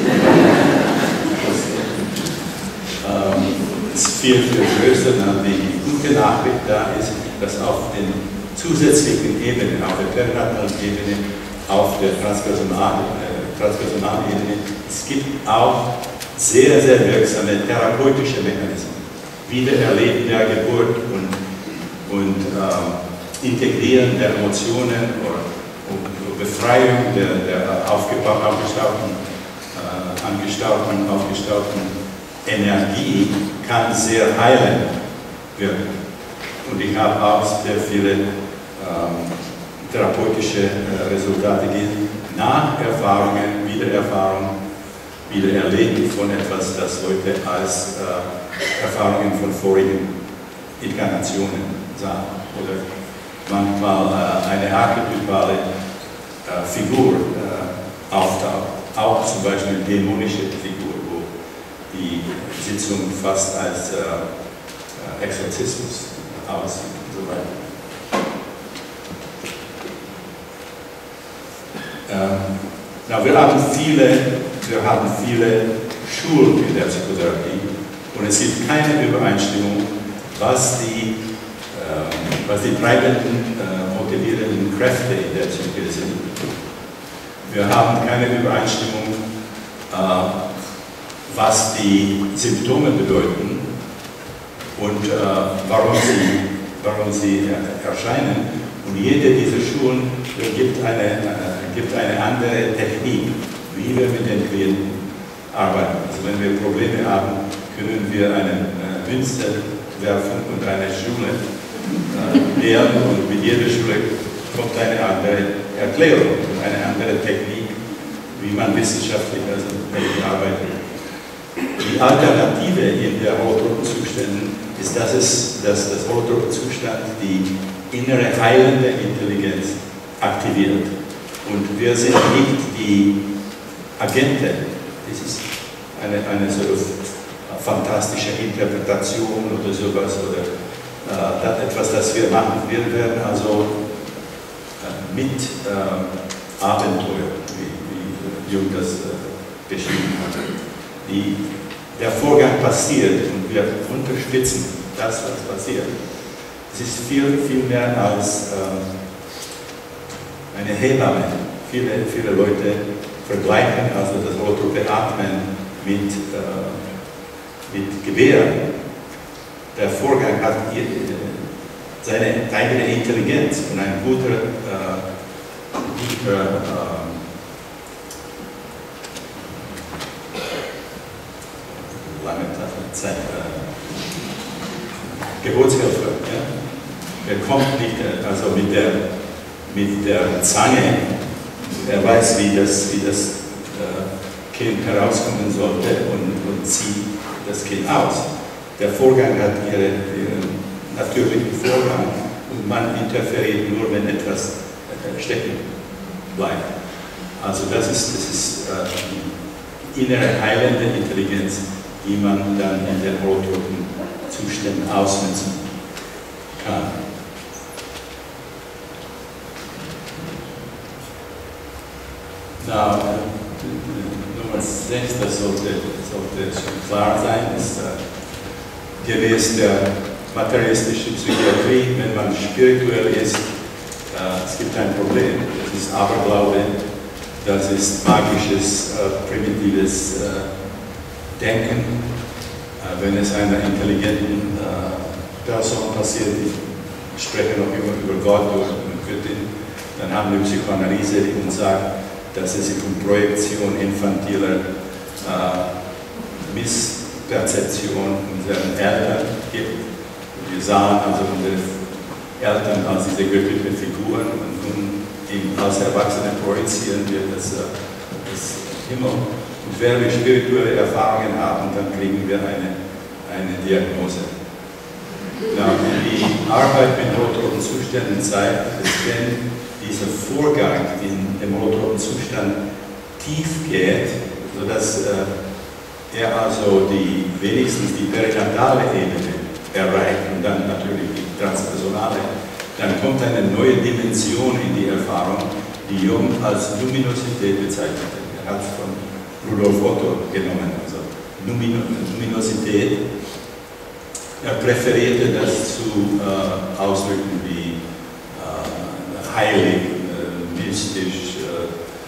Speaker 1: ähm, es ist viel, viel größer, dann die gute Nachricht da ist, dass auf den zusätzlichen Ebenen, auf der perinatalen Ebene, auf der transpersonalen äh, transpersonalen Ebene, es gibt auch sehr, sehr wirksame therapeutische Mechanismen. Wiedererleben der Geburt und, und äh, Integrieren der Emotionen oder, oder Befreiung der, der aufgestauten, äh, angestauten, aufgestauten Energie kann sehr heilend wirken. Und ich habe auch sehr viele ähm, therapeutische äh, Resultate gesehen, nach Erfahrungen, Wiedererfahrung, Wiedererleben von etwas, das Leute als äh, Erfahrungen von vorigen Inkarnationen sahen. Oder manchmal äh, eine archetypale äh, Figur äh, auftaucht. Auch zum Beispiel eine dämonische Figur, wo die Sitzung fast als äh, Exorzismus aussieht und so weiter. Ähm, na, wir haben viele, wir haben viele Schulen in der Psychotherapie und es gibt keine Übereinstimmung, was die was die treibenden, äh, Kräfte in der Psyche sind. Wir haben keine Übereinstimmung, äh, was die Symptome bedeuten und äh, warum sie, warum sie erscheinen. Und jede dieser Schulen gibt eine, äh, gibt eine andere Technik, wie wir mit den Klienten arbeiten. Also wenn wir Probleme haben, können wir einen äh, Münster werfen und eine Schule äh, lehren, und mit jeder Schule kommt eine andere Erklärung und eine andere Technik, wie man wissenschaftlich also arbeitet. Die Alternative in der holotropen Zuständen ist, dass, es, dass das holotrope Zustand die innere heilende Intelligenz aktiviert. Und wir sind nicht die Agenten. Das ist eine, eine so fantastische Interpretation oder sowas, oder äh, etwas, das wir machen. Wir werden also äh, mit äh, Abenteuer, wie, wie Jung das äh, beschrieben hat. Die, der Vorgang passiert und wir unterstützen das, was passiert. Es ist viel, viel mehr als äh, eine Hebamme. Viele, viele Leute vergleichen also das holotrope Atmen mit, äh, mit Gebären. Der Vorgang hat seine eigene Intelligenz und ein guter, äh, guter äh, lange Zeit, äh, Geburtshilfe. Ja? Er kommt nicht, also mit der, mit der Zange, er weiß, wie das, wie das äh, Kind herauskommen sollte, und, und zieht das Kind aus. Der Vorgang hat ihre, ihren natürlichen Vorgang, und man interferiert nur, wenn etwas äh, stecken bleibt. Also das ist, das ist äh, die innere heilende Intelligenz, die man dann in den holotropen Zuständen ausnutzen kann. Na, Nummer sechs, das sollte, sollte schon klar sein, ist äh, gemäß der materialistischen Psychiatrie, wenn man spirituell ist, äh, es gibt ein Problem. Das ist Aberglaube, das ist magisches, äh, primitives äh, Denken. Äh, wenn es einer intelligenten äh, Person passiert, ich spreche noch immer über Gott oder Göttin, dann haben wir Psychoanalyse, die uns sagt, dass es sich um Projektion infantiler äh, Missperzeption unserer Eltern gibt. Wir sahen also unsere Eltern als diese göttlichen Figuren, und nun als Erwachsene projizieren wir das, das immer. Und wenn wir spirituelle Erfahrungen haben, dann kriegen wir eine, eine Diagnose. Ja, die Arbeit mit holotropen Zuständen zeigt, dass wenn dieser Vorgang in dem holotropen Zustand tief geht, sodass äh, er also die, wenigstens die perinatale Ebene erreicht und dann natürlich die transpersonale, dann kommt eine neue Dimension in die Erfahrung, die Jung als Luminosität bezeichnete. Er hat es von Rudolf Otto genommen, also Luminosität. Er präferierte das zu äh, ausdrücken wie äh, heilig, äh, mystisch, äh,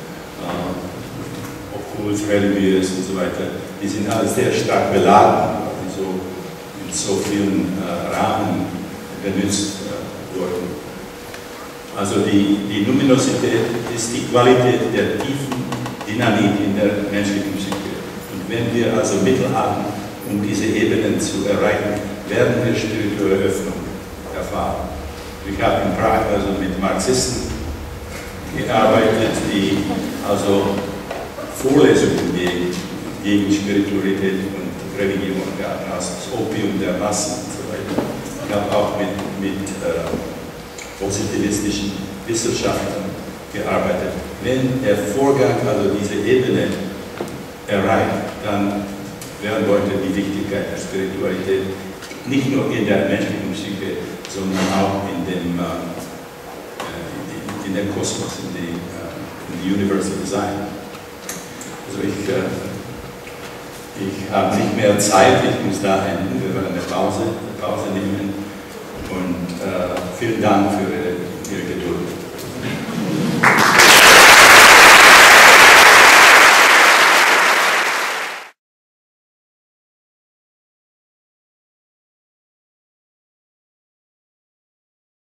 Speaker 1: äh, okkult, religiös und so weiter. Die sind alle sehr stark beladen, die so in so vielen äh, Rahmen benutzt äh, wurden. Also die, die Luminosität ist die Qualität der tiefen Dynamik in der menschlichen Psyche. Und wenn wir also Mittel haben, um diese Ebenen zu erreichen, werden wir spirituelle Öffnung erfahren. Ich habe in Prag also mit Marxisten gearbeitet, die also Vorlesungen gegen, gegen Spiritualität und Religion gaben, also das Opium der Massen und so weiter. Ich habe auch mit, mit äh, positivistischen Wissenschaftlern gearbeitet. Wenn der Vorgang also diese Ebene erreicht, dann werden Leute die Wichtigkeit der Spiritualität nicht nur in der menschlichen Psyche, sondern auch in dem äh, in, in dem Kosmos, in die, uh, in die Universal Design. Also ich, äh, ich habe nicht mehr Zeit, ich muss da enden, wir werden eine Pause, eine Pause nehmen, und äh, vielen Dank für Ihre